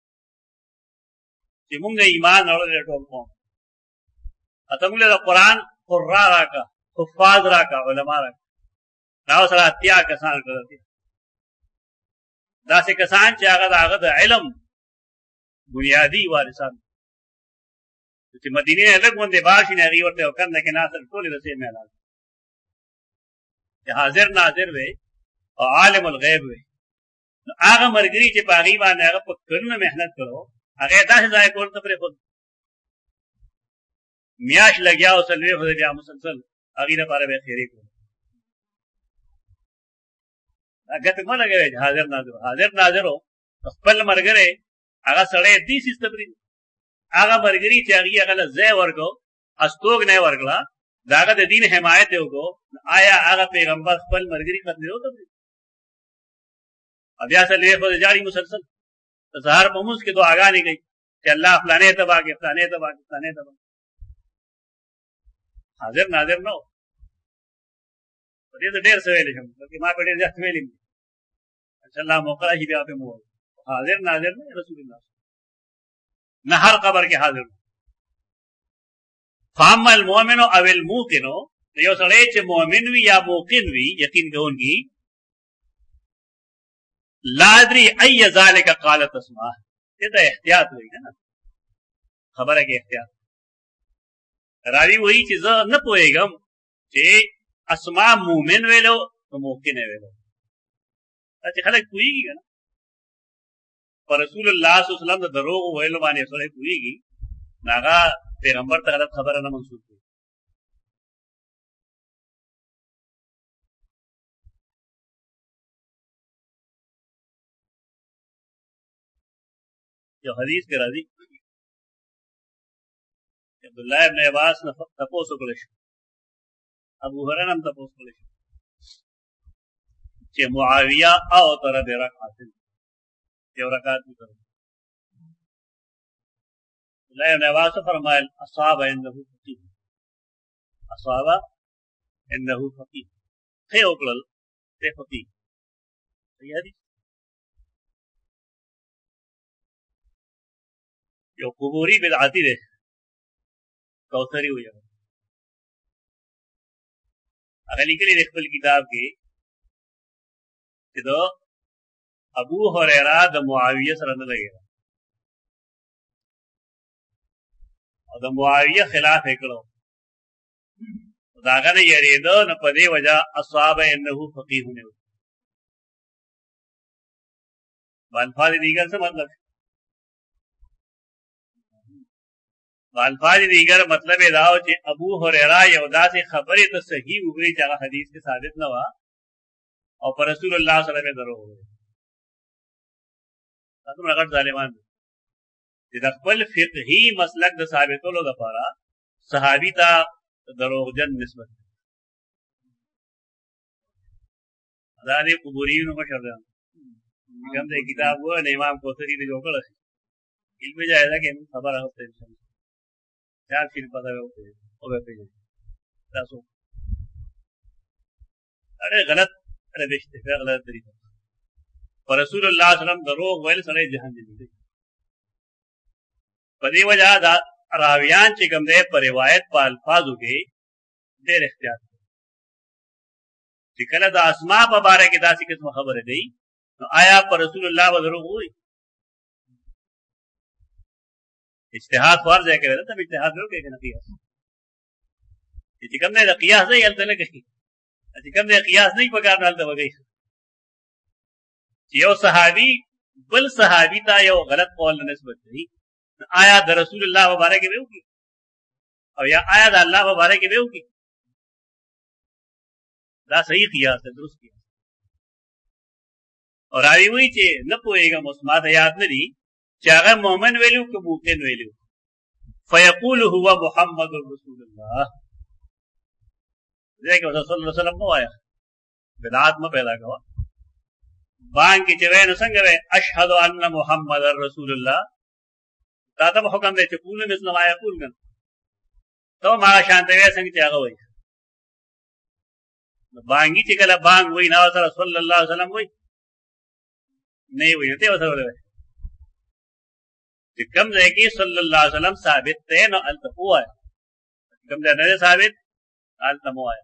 چې موږ ایمان اورل ټول کوم اته موږ د قران قرآ راکا حفاظ راکا علما راکا دا سره اتیا کسان کړل دا سه کسان چې هغه هغه د علم بنیادی وارثان چې مدینه الګ باندې باشي نه غي ورته وکړنه کې ناصر ټول د سیمه اعلان چې حاضر ناظر وي او عالم الغیب وي هغه مرګري چې باغی باندې هغه په کړنه مهنت کړو هغه داسې ځای کول ته پرې خود میاش لګیا او سلوي خو بیا مسلسل هغه لپاره به خیری کړو هغه ته مونږ لګوي حاضر ناظر حاضر ناظرو خپل مرګره هغه سړی دې سیستبري هغه مرګري چې هغه هغه ځای ورکو استوګ نه ورکلا داغه د دین حمایت وکړو آیا هغه پیغمبر خپل مرګري قتل وکړ بیا سلوي خو جاری مسلسل ظاهر مموز کې دعاګانې کوي چې الله فلانه تبا کې فلانه تبا کې فلانه تبا حاضر ناظر نو دې ډېر څه ویل شم چې ما په ډېر ځات ویلم ان شاء الله موقع شي بیا په مو حاضر ناظر نه رسول الله نه هر خبر کې حاضر فام المؤمن او الموقن یو سړی چې مؤمن وي یا موقن وي یقین کوونکی لا ادري اي ذلك قال تسمع دې ته احتیاط وي کنه خبره کې احتیاط راوی وایي چې زه نه پوهېږم چې اسما مومن ویلو او موقن ویلو چې خلک پوهېږي کنه پر رسول الله صلی الله علیه وسلم د دروغ ویلو باندې سره پوهېږي ناغه پیغمبر ته غلط خبره نه منسوب دي یو حدیث کې راځي عبد الله ابن عباس نه تاسو کولای شئ ابو هريره هم تاسو کولای شئ چې معاویه او تر دې رکعت یو رکعت وکړه الله ابن عباس فرمایل اصحاب انه فقيه اصحاب انه فقيه خیر وکړل ته فقيه یادي یو قبوري بدعتي ده کوثری وي هغه لیکلي د خپل کتاب کې چې دا ابو هريره د معاویه سره نه لګي او د معاویه خلاف وکړو داغه نه یریدو نه په دې وجہ اصحاب انه فقيه نه باندې دیګر څه مطلب الفاظ دیگر مطلب دا و چې ابو هريره یو داسې خبره ته صحیح وګړي چې هغه حدیث کې ثابت نه و او پر رسول الله صلی الله علیه وسلم درو وګړي تاسو هغه ظالمان چې د خپل فقهي مسلک د ثابتولو لپاره صحابي ته دروغجن نسبت دا دې قبوريونو مشر ده کوم دې کتاب و نه امام کوثری دې جوړ کړل علم جایزه کې خبره هوته ان شاء الله क्या फील पता है वो पे तासो अरे गलत अरे रिश्ते पे गलत तरीका पर रसूल अल्लाह सल्लल्लाहु अलैहि वसल्लम दरोग वैल सरे जहां दे पदी वजह दा रावियान چې کوم ده پر روایت په الفاظو کې ډېر احتیاط چې کله د اسماء په باره کې داسې قسم خبره دی نو آیا پر رسول الله و دروغ وي اجتهاد فرض ہے کہ ته اجتهاد وکړي کنه قیاس چې کوم نه قیاس نه یلته نه کوي چې کوم نه قیاس نه پکار نه هلته وګي چې یو صحابي بل صحابي ته یو غلط قول نسبت دی آیا د رسول الله مبارک به وکړي او یا آیا د الله مبارک به وکړي دا صحیح قیاس ہے درست قیاس اور راوی وی چې نه پوهیږم اوس ما ته یاد نه دي چې هغه مؤمن ویلو که موقن ویلو فیقول هو محمد رسول الله ځکه رسول الله صلی الله علیه وسلم نو آیا بدعت ما پیدا کوا بانګ کې چې وینو څنګه وې اشهد ان محمد رسول الله ताता हुक्म दे पूल में नवाया पूल गन तो मां शांत वे संग त्यागा वही बांगी चिकला बांग वही ना सल्लल्लाहु अलैहि वसल्लम वही नहीं वही ते वसर कम है कि सल्लल्लाहु अलैहि वसल्लम साबित थे न अल्तफु है कम है साबित अल्तमो है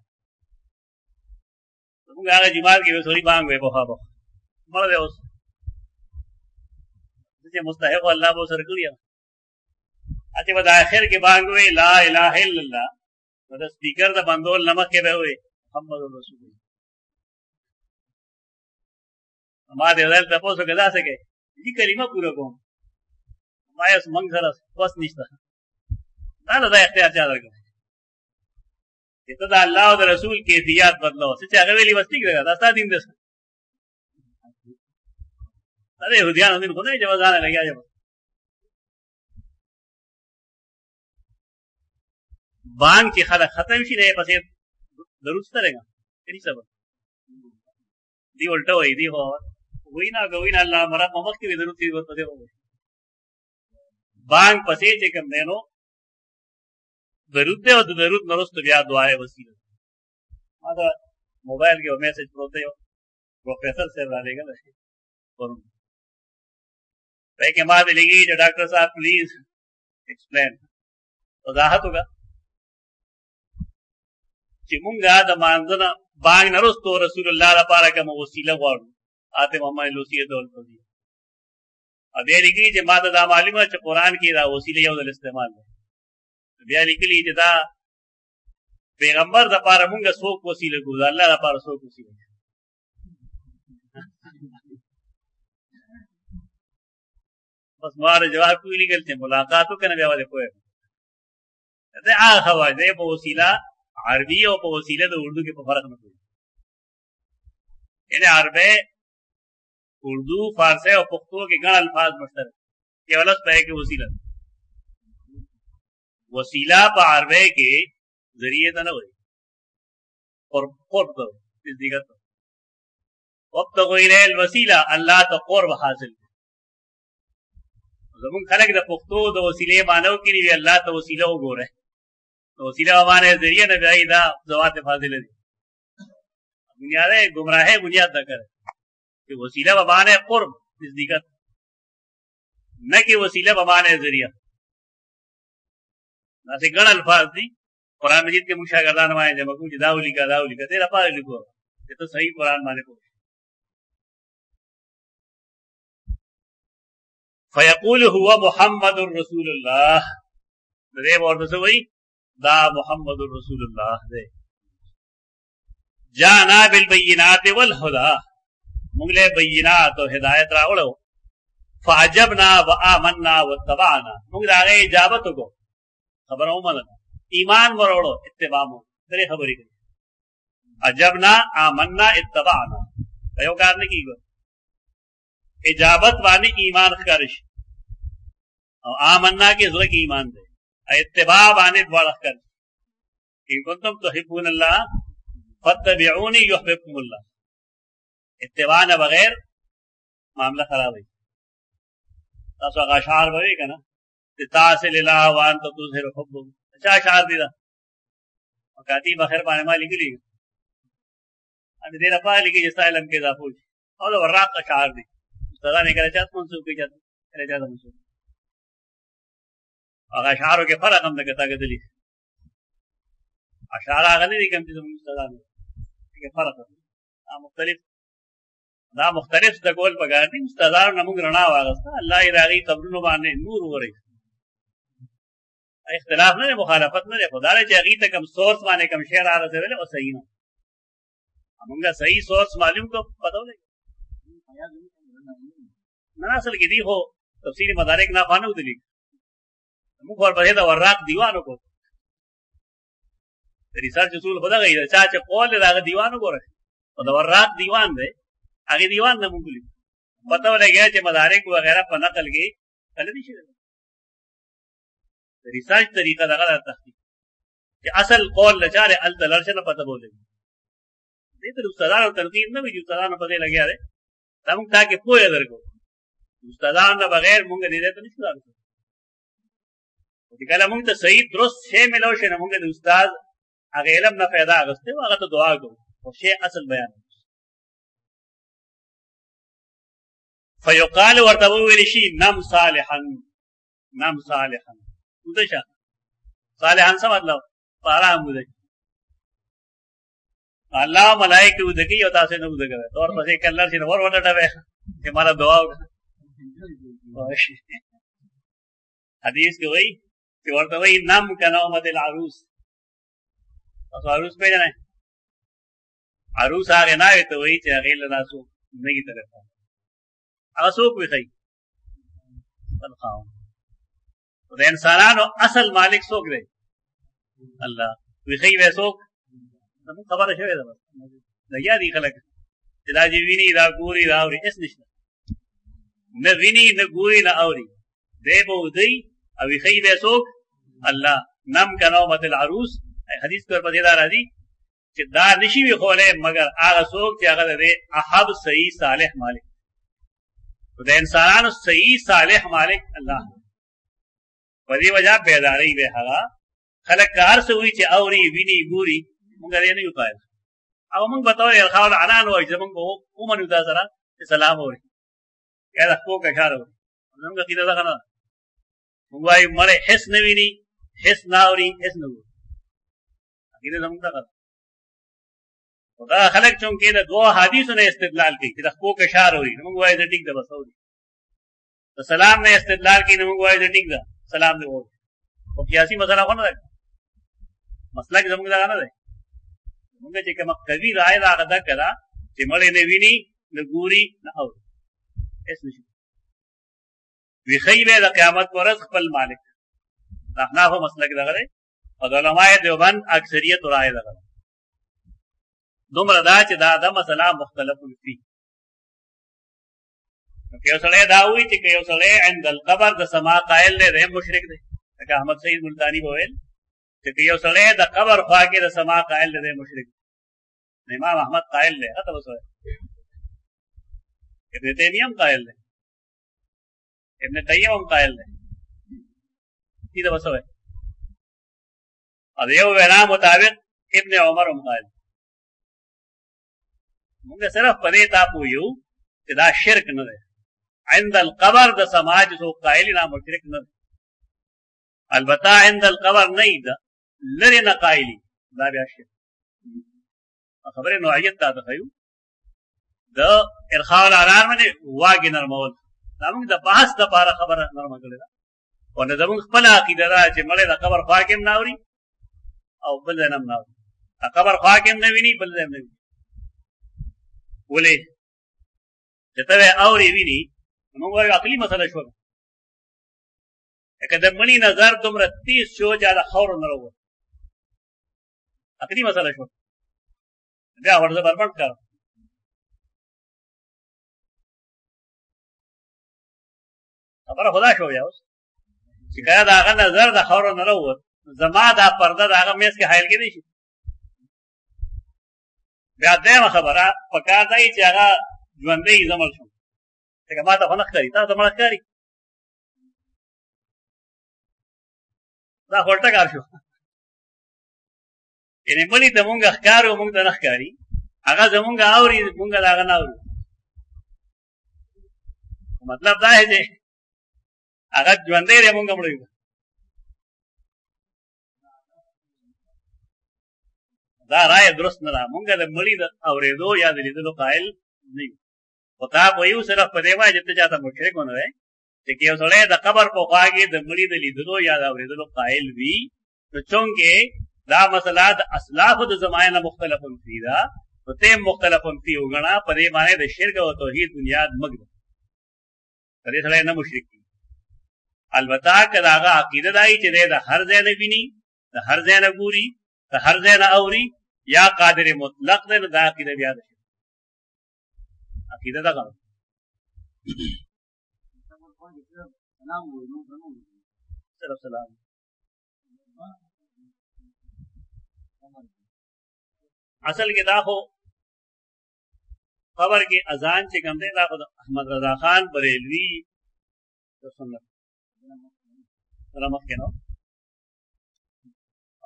तुम आगे जिमाल की थोड़ी बांग वे बखा बख मर दे उस जे मुस्तहिक अल्लाह वो सर करिया अच्छे बाद आखिर के बांग वे ला इलाहा इल्लल्लाह मतलब स्पीकर दा बंदोल नमक के हुए मोहम्मद रसूल हमारे दिल तपो से गदा सके ये कलिमा पूरा को मायस मंगसरस बस निश्ता ना लदा इख्तियार चाह रहा इतना अल्लाह और रसूल के दियात बदलो सच्चा अगवेली वस्ती करेगा रास्ता दिन दस अरे हुदियान दिन को नहीं जब जाने लगे जब बांग की खला खत्म शी नहीं पसे दुरुस्त करेगा तेरी सब दी उल्टा हुई दी हो वही ना वही ना अल्लाह मरा मोहम्मद की जरूरत थी पसे हो बांग पसे जे कम देनो जरूरत हो जरूरत नरुस्त ब्याह दुआ है वसीला मादा मोबाइल के मैसेज परोते हो प्रोफेसर से डालेगा लगे और के बाद लगी जो डॉक्टर साहब प्लीज एक्सप्लेन वजाहत होगा चिमुंगा द मानजना बांग नरुस्तो रसूलुल्लाह ला पारा का वसीला वाड़ आते मोहम्मद लूसी दौल पर दिया अब ये लिखी जे मादा दा मालूम है कुरान की दा वसीले यो दल इस्तेमाल है बिया लिखली जे दा पैगंबर दा पारा मुंगा सोक वसीले को अल्लाह दा पारा सोक वसीले बस मारे जवाब कोई नहीं गलते मुलाकात करने के वाले कोई कहते आ हवा दे वो वसीला अरबी और वो वसीले तो उर्दू के फर्क में कोई इन्हें अरबे उर्दू फारसी और पुख्तो के गण अल्फाज मुश्तरक केवल पे के वसीला वसीला पर अरबे के जरिए तो न हुई और कुर्ब तो इस दिगत अब तो कोई रेल वसीला अल्लाह तो कुर्ब हासिल जमुन खलक द पुख्तो दो वसीले मानव की लिए अल्लाह तो वसीला हो गोरे तो वसीला हमारे जरिए न भाई दा जवात फाजिल बुनियाद गुमराह बुनियाद न करे कि वसीला बमाने कुर्ब नजदीकत न कि वसीला बमाने जरिया ना से गण अल्फाज थी कुरान मजीद के मुशागरदान माए जमकू दाउली का दाउली का तेरा पार लिखो ये तो सही कुरान माने को फयकूल हुआ मुहम्मद रसूलुल्लाह रे और तो वही दा मुहम्मद रसूलुल्लाह दे जाना बिल बय्यिनात वल हुदा मुगले बय्यिनात और हिदायत रावलो फाजबना व आमन्ना व तबाना मुगले आगे इजाबत को खबरों मन ईमान मरोड़ो इत्तिबामो तेरे खबरी करी अजबना आमन्ना इत्तबाना कयो कारण की गो इजाबत वानी ईमान खरिश और आमन्ना के ज़ुर की ईमान दे इत्तिबा वानी द्वारा खरिश इन कुंतुम तुहिब्बूनल्लाह फत्तबिऊनी युहिब्बुकुमुल्लाह इत्तिबा न बगैर मामला खराब है तासो अशार बवे का ना तासिल इलाह वान तो तुज़हिर हुब्बु अच्छा अशार दीदा और कहती बखैर पाने मा लिखी ली अभी देर अपा लिखी जिसता इलम के जापूज और वर्राक अशार दी सदा नहीं करे चाहत मंसूब की जाती करे चाहता मंसूब और अशारों के फर्क हम कहता के दिली अशारा आगा नहीं कम चीज सदा में के फर्क है मुख्तलिफ ना मुख्तलिफ दगोल पगानी मुस्तदार नमुग रणा वागस्ता अल्लाह इरागी कब्रुन माने नूर हो रही इख्तिलाफ न मुखालफत न खुदा रे जागी तक हम सोर्स माने कम शेर आ रहे थे और सही ना हमंगा सही सोर्स मालूम को पता नहीं ना असल की दी हो तफसीर मदारिक ना फानो दिली मुख और बहे वर्राक दीवानों को रिसर्च उसूल खुदा गई चाचे कौल राग दीवानों को रखे और वर्राक दीवान दे आगे दीवान न मुंगली पता लग गया चे मदारिक वगैरह पर नकल के कल नहीं शेर रिसर्च तरीका लगा रहता कि असल कौल लचारे अल तलर्श न पता बोले नहीं तो उस्तादान और तनकीद न भी उस्तादान पते लगे रहे तम ताकि पोए अगर को उस्तादान न बगैर मुंगे नहीं रहे तो नहीं सुधार چې کله موږ ته صحیح درست شی ملو شي نو موږ د استاد هغه علم نه پیدا اغسته او هغه ته دعا کوو او شی اصل بیان فیقال ورته ویل شي نم صالحا نم صالحا ودشه صالحا څه مطلب آرام ودشه الله ملائکه ودګي او تاسو نه ودګي تور پسې کلر شي ور وټټه چې مالا دعا وکړه حدیث کې وایي چې ورته وایي نم کنومت العروس تاسو عروس پیژنئ عروس هغه ناوې ته وایي چې هغې له ناسو نګي طرف هغه څوک وښیي خپل خاوند د انسانانو اصل مالک څوک دی الله وښیي به څوک زموږ خبره شوې ده لګیا دي خلک چې دا چې ویني دا ګوري دا اوري هېڅ نشته نه ویني نه ګوري نه اوري دی به ودی او وښیي به څوک الله نم کنومت العروس حدیث کې ورپسې دا راځي چې دا نشي وښولی مګر هغه څوک چې هغه د احب صحیح صالح مالک د انسانانو صحیح صالح مالک الله په دې وجه بیدارۍ به هغه خلک که هر څه وایي چې اوري ویني ګوري موږ یې نه یو قایل او موږ به ته وایي الخاول عنان وایي چې موږ به ومنو دا سره چې سلام اوري یا د خپو کښار اوري زموږ عقیده دغه نه موږ وایو مړی هېڅ نه ویني هېڅ نه اوري هېڅ نه ګوري عقیده زموږ دغه ده خو دا خلک چونکې د دوو حدیثو نه استدلال کوي چې د خپو کښار اوري نو موږ وایو زه ټیک ده بس اوري د سلام نه استدلال کوي نو موږ وایو زه ټیک ده سلام دې اوري خو قیاسي مسله خو نه ده مسله کې زموږ دغه نه دی موږ چې کومه قوي رایه ده هغه دغه ده چې مړی نه ویني نه ګوري نه اوري هېڅ نشي وښیي به د قیامت په ورځ خپل مالک د احنافو مسلک دغه دی او د علماء دیوبند اکثریت رایه دغه ده دومره دا چې دا د مسله مختلف فی که یو سړی دا وایي چې که یو سړی عند القبر د سما قایل دی دی مشرک دی لکه احمد سعید ملتاني به ویل چې که یو سړی د قبر خوا کې د سما قایل دی دی مشرک دی امام احمد قایل دی هغه به څه وایي ابن تیمیه هم قایل دی ابن قیم هم قایل دی دې ته به څه وایي او د یو وینا مطابق ابن عمر هم قایل موږ صرف په دې تا پوهیو چې دا شرک نه دی عند القبر د سما چې څوک قایل نه مشرک نه دی البته عند القبر نه ده لرې نه قایلي دا بیا شرک خبرې نوعیت تا ته ښیو د ارخاء العنان باندې واګې نرمول دا موږ د بحث دپاره خبره نرمه کړې ده او نه زموږ خپله عقیده ده چې مړی د قبر خوا کې هم نه اوري او بل ځای نه هم نه اوري د قبر خوا کې هم نه ویني بل ځای هم نه ویني ولې چې ته اوري ویني موږ وایو عقلي مسله شوه لکه د مړي نظر دومره تیز شو چې د خاورو نه راووت عقلي مسله شوه بیا ورته بربنډ کړه خبره خدا شو بیا اوس چې کله د هغه نظر د خاورو نه راووت زما دا پرده د هغه میز کې حایل کېدی شي بیا دیمه خبره پکار دی چې هغه ژوندی زمل شو ځکه ما ته خو نه ښکاري تاسو ته مړه ښکاري دا خو الټه کار شو یعنې مړي ته مونږ ښکارو مونږ ته نه ښکاري هغه زمونږ اوري مونږ د هغه نه اورو مطلب دا دی چې هغه ژوندی دی مونږ مړه یو دا رایه درست نه ده مونږ د مړي د اورېدو یا د لیدلو قایل نه یو خو تا وایو صرف په دې وایي چې ته چاته مشرک ونه وایې چې که یو سړی د قبر په خوا کې د مړي د لیدلو یا د اورېدلو قایل وي نو چونکې دا مسله د اسلافو د زمانې نه مختلف فی ده نو ته هم مختلف فی وګڼه په دې باندې د شرک او توحید بنیاد مږ ده په دې سړی نه مشرک کېږي البته که د هغه عقیده دا وي چې دی د هر ځای نه ویني د هر ځای نه ګوري د هر ځای نه اوري یا قادر مطلق دی نو دا عقیده بیا ده عقیده دغه صرف سلام اصل کې دا خو خبر کې اذان چې کوم دی دا خو د احمد رضا خان بریلوي د سنت سره مخکې نو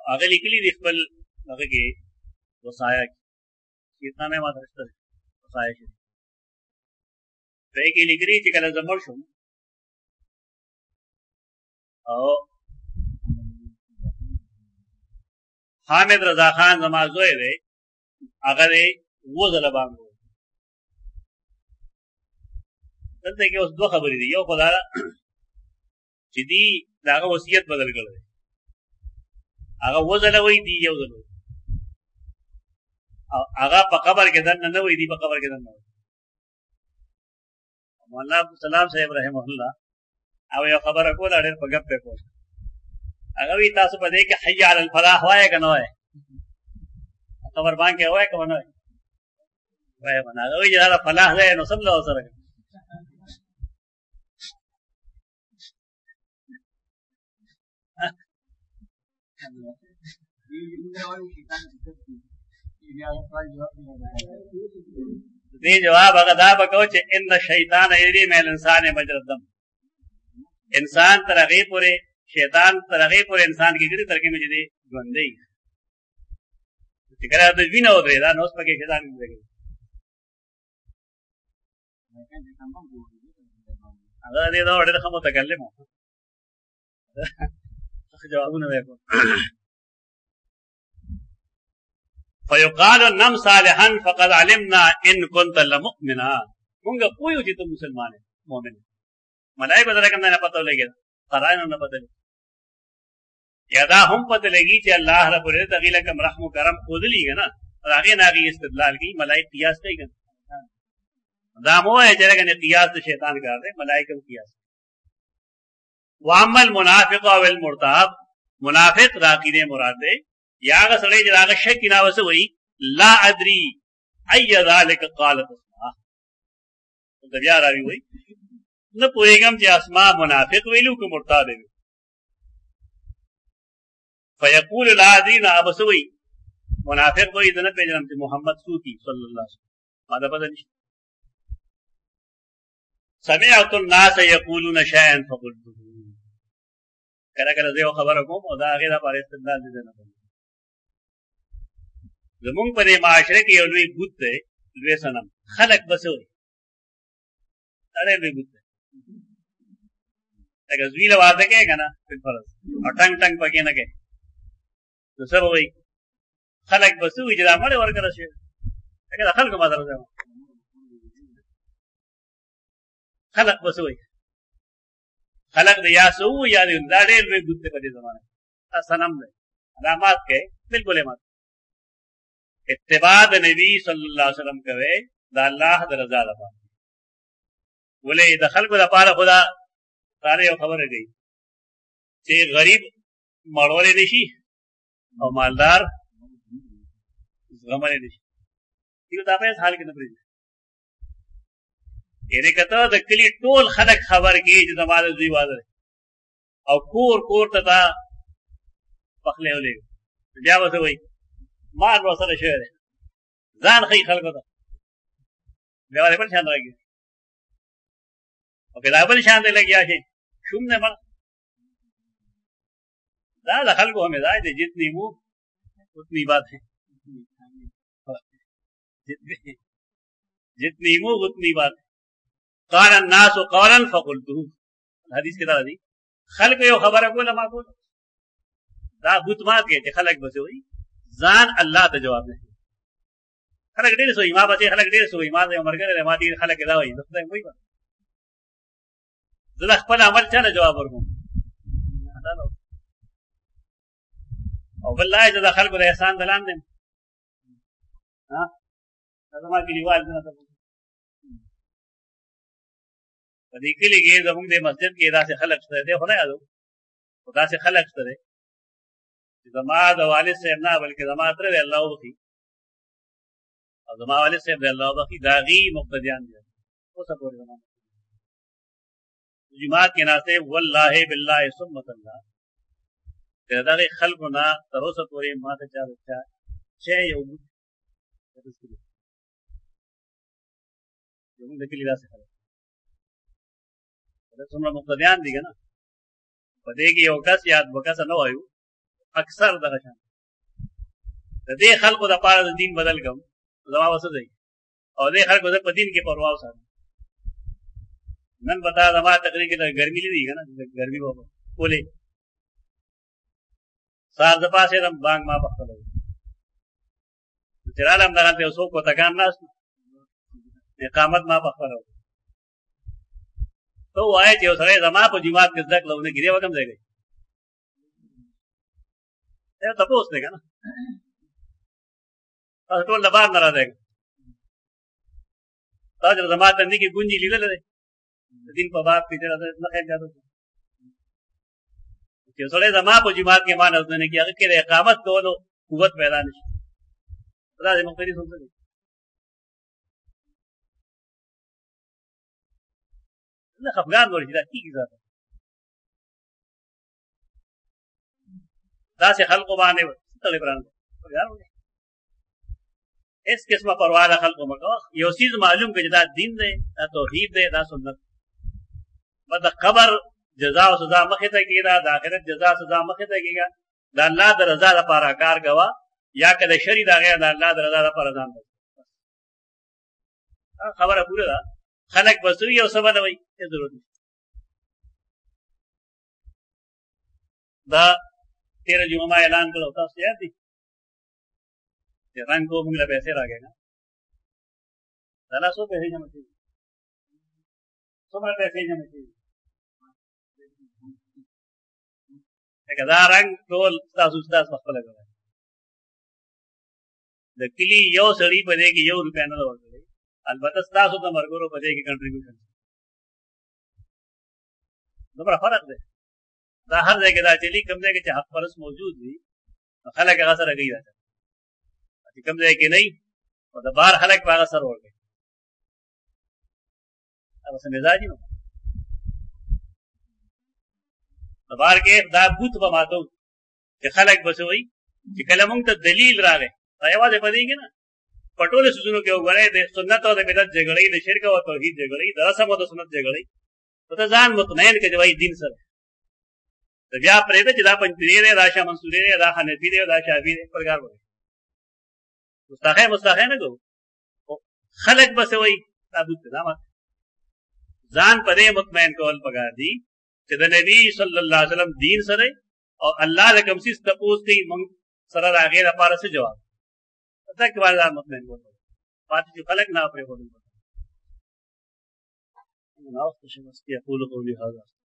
هغه لیکلي دي خپل هغه کې وصایا کې کتابه ما درسته وصایا شي په کې لیکلي چې کله زمر شو او حامد رضا خان زما زوی دی هغه دی وزله باندې دلته کې اوس دوه خبرې دي یو خدای چې دی داغه وصیت بدل کړی هغه وزله وای دی یو ځل هغه په قبر کې دنه نه وای دی په قبر کې دنه مولانا سلام صاحب رحم الله او یو خبره کوله ډېر په غپ په کوله هغه وی تاسو په دې کې حي علی الفلاح وای کنه وای قبر باندې وای کنه وای وای باندې هغه وی دا فلاح ده نو سم له سره دې جواب هغه دا وکاو چې ان شیطان یری مل انسان مجردم انسان ترغیب پورې شیطان ترغیب پورې انسان کې ګری ترکه مې دې ژوندې چې کله د وینه ودرې دا نو سپکه شیطان دې هغه دې دا وړه کوم متکلم جوابونه وکړو فيقال نم صالحا فقد علمنا ان كنت لمؤمنا مونږ پویو چې ته مسلمان یې مؤمن ملائکه درکه نه پته لګي قرآن نه پته لګي یا دا هم پته لګي چې الله رب العزت غیله کم رحم و کرم خودلی کنه هغه نه غي استدلال کی ملائکه قیاس کوي کنه دا مو ہے چې رګنه قیاس د شیطان کار دی ملائکه قیاس وعمل منافق او المرتاب منافق راقیده مراد ده یا هغه سړی چې هغه شک نه وسه وای لا ادري اي ذلك قالت اسماء دا بیا راوي وای نه پوهیږم چې اسماء منافق ویلو کو مرتاب ویلو فيقول لا ادري ابسوي منافق وای دنه پیژنم چې محمد سوتی صلی الله علیه وسلم ما دا پته نشته سمعت الناس يقولون شيئا فقلت کله کله زه خبره کوم او دا هغه د پاره استدلال دي نه کوم زمونږ په معاشره کې یو لوی بوت دی لوی صنم خلق بسوي اړې لوی بوت اګه زویله واده کې کنه په فرض اټنګ ټنګ پکې نه کې نو څه وایي خلق بسوي چې دا مړ ورکړه شي اګه خلق ما درځه خلق بسوي خلق د یا سو یا د داړې لوی بوت په دې زمانه صنم دی علامات کې بالکل مات اتباع د نبی صلی الله علیه وسلم کوي دا الله د رضا لپاره ولې د خلکو لپاره خدا تعالی یو خبره کوي چې غریب مړول نشي او مالدار زغمل نشي یو دا په حال کې نه پریږي یعنی کته د کلی ټول خلک خبر کې چې زماده دوی واده او کور کور ته تا پخله ولې بیا وته وای مال ورسره شوی ځان خې خلکو ته بیا ولې په شان راګي او کله په شان دی لګیا شي شوم نه مړ دا د خلکو هم دا دي جتنی مو اتنی بات ہے جتنی مو اتنی بات قال الناس قولا فقلته حدیث کې دا دی خلک یو خبره کوله ما کوله دا بوت مات کې چې خلک بس وي ځان الله ته جواب نه خلک ډېر سوې ما بچي خلک ډېر سوې ما دې مرګره ما دې خلک دا وایي نو خدای وایي زه خپل عمل چا جواب ورکوم او بالله اذا خلکو د احسان دلان دي ها دا ما کې دیوال نه ته په دې کې لګي زموږ د مسجد کې داسې خلک سره دي خو نه یادو خدا سے خلق سره زما د والد صاحب نه بلکې زما تر دی الله وکي او زما والد صاحب دی الله وکي داغي مقتدیان دي اوس په زمانه جماعت کې ناسه والله بالله ثم الله دغه خلقنا تر اوسه پورې ما ته چا وچا چې یو یو د کلی داسې خلک دا څومره مقتدیان دي کنه په دې کې یو کس یاد وکړه نه وایو اکثر دغه شان د دې خلکو د پاره د دین بدل کوم زما وسه دی او دې خلکو د په دین کې پروا وساتم نن بتا زما تقریر کې د ګرمي لیدي کنه ګرمي بابا بولې سار د پاسه دم بانګ ما پخلو چې عالم دغه ته اوسو کو تکان ناس اقامت ما پخلو تو وای چې اوسره زما په جماعت کې ځکه لونه ګری وکم ځای دا تاسو نه کنه تاسو ټول د بار نه راځي تاسو زما ته نه کې ګونجي لیدل دي دین په باب کې راځي نه خیر جاته چې اوسره زما په جماعت کې مان اوسنه کې هغه کې اقامت کولو قوت پیدا نشي راځي موږ پرې سمجھو نه خفګان ورشي دا کیږي ځکه دا سه خلق باندې ستړي بران اس قسمه پروا ده خلق مکو یو چیز معلوم کړي دا دین دی دا توحید دی دا سنت بد قبر جزاء او سزا مخه ته کیدا د آخرت جزاء سزا مخه ته کیدا د الله د رضا لپاره کار غوا یا کله شری دا غیر د الله د رضا لپاره ځان خبره پوره ده خلق بسوی او سبا دوی څه ضرورت دا تیرہ جمعہ ما اعلان کړو تاسو یاد دي چې رنگ کو موږ له پیسې راګي نه دا څو پیسې جمع کړي څومره پیسې جمع کړي دا رنگ ټول تاسو تاسو خپل کوي د کلی یو سړی په دې کې یو روپیا نه ورکړي البته تاسو د مرګورو په دې کې کنټریبیوشن دومره فرق دی دا هر ځای کې دا چلی کوم ځای کې چې حق پرس موجود وي خلک هغه سره کوي راځي چې کوم ځای کې نه او د بار خلک هغه سره ورګي هغه څه مزاجي نو د بار کې دا بوت به ماتو چې خلک بسوي چې کله مونږ ته دلیل راغی ایواز په دې کې نه پټول سوزونو کې وګورئ د سنت او د بدعت جګړې د شرک او توحید جګړې د رسم او د سنت جګړې ته ځان مطمئن کړي وای دین سره د بیا پرې ته چې دا پنځپیری دی دا شاه منصوری دی دا حنفي دی دا شافعي دی پرګار وایي مستحق مستحق نه کو خلق بس وایي تابوت دا ما ځان پرې مطمئن کول پکار دي چې د نبی صلی الله علیه وسلم دین سره او الله د کوم څه تپوس کوي موږ سره راغې لپاره څه جواب تک والا مطمئن کول پاتې چې خلق نه پرې وایي نو تاسو چې مستی اقول قولي هذا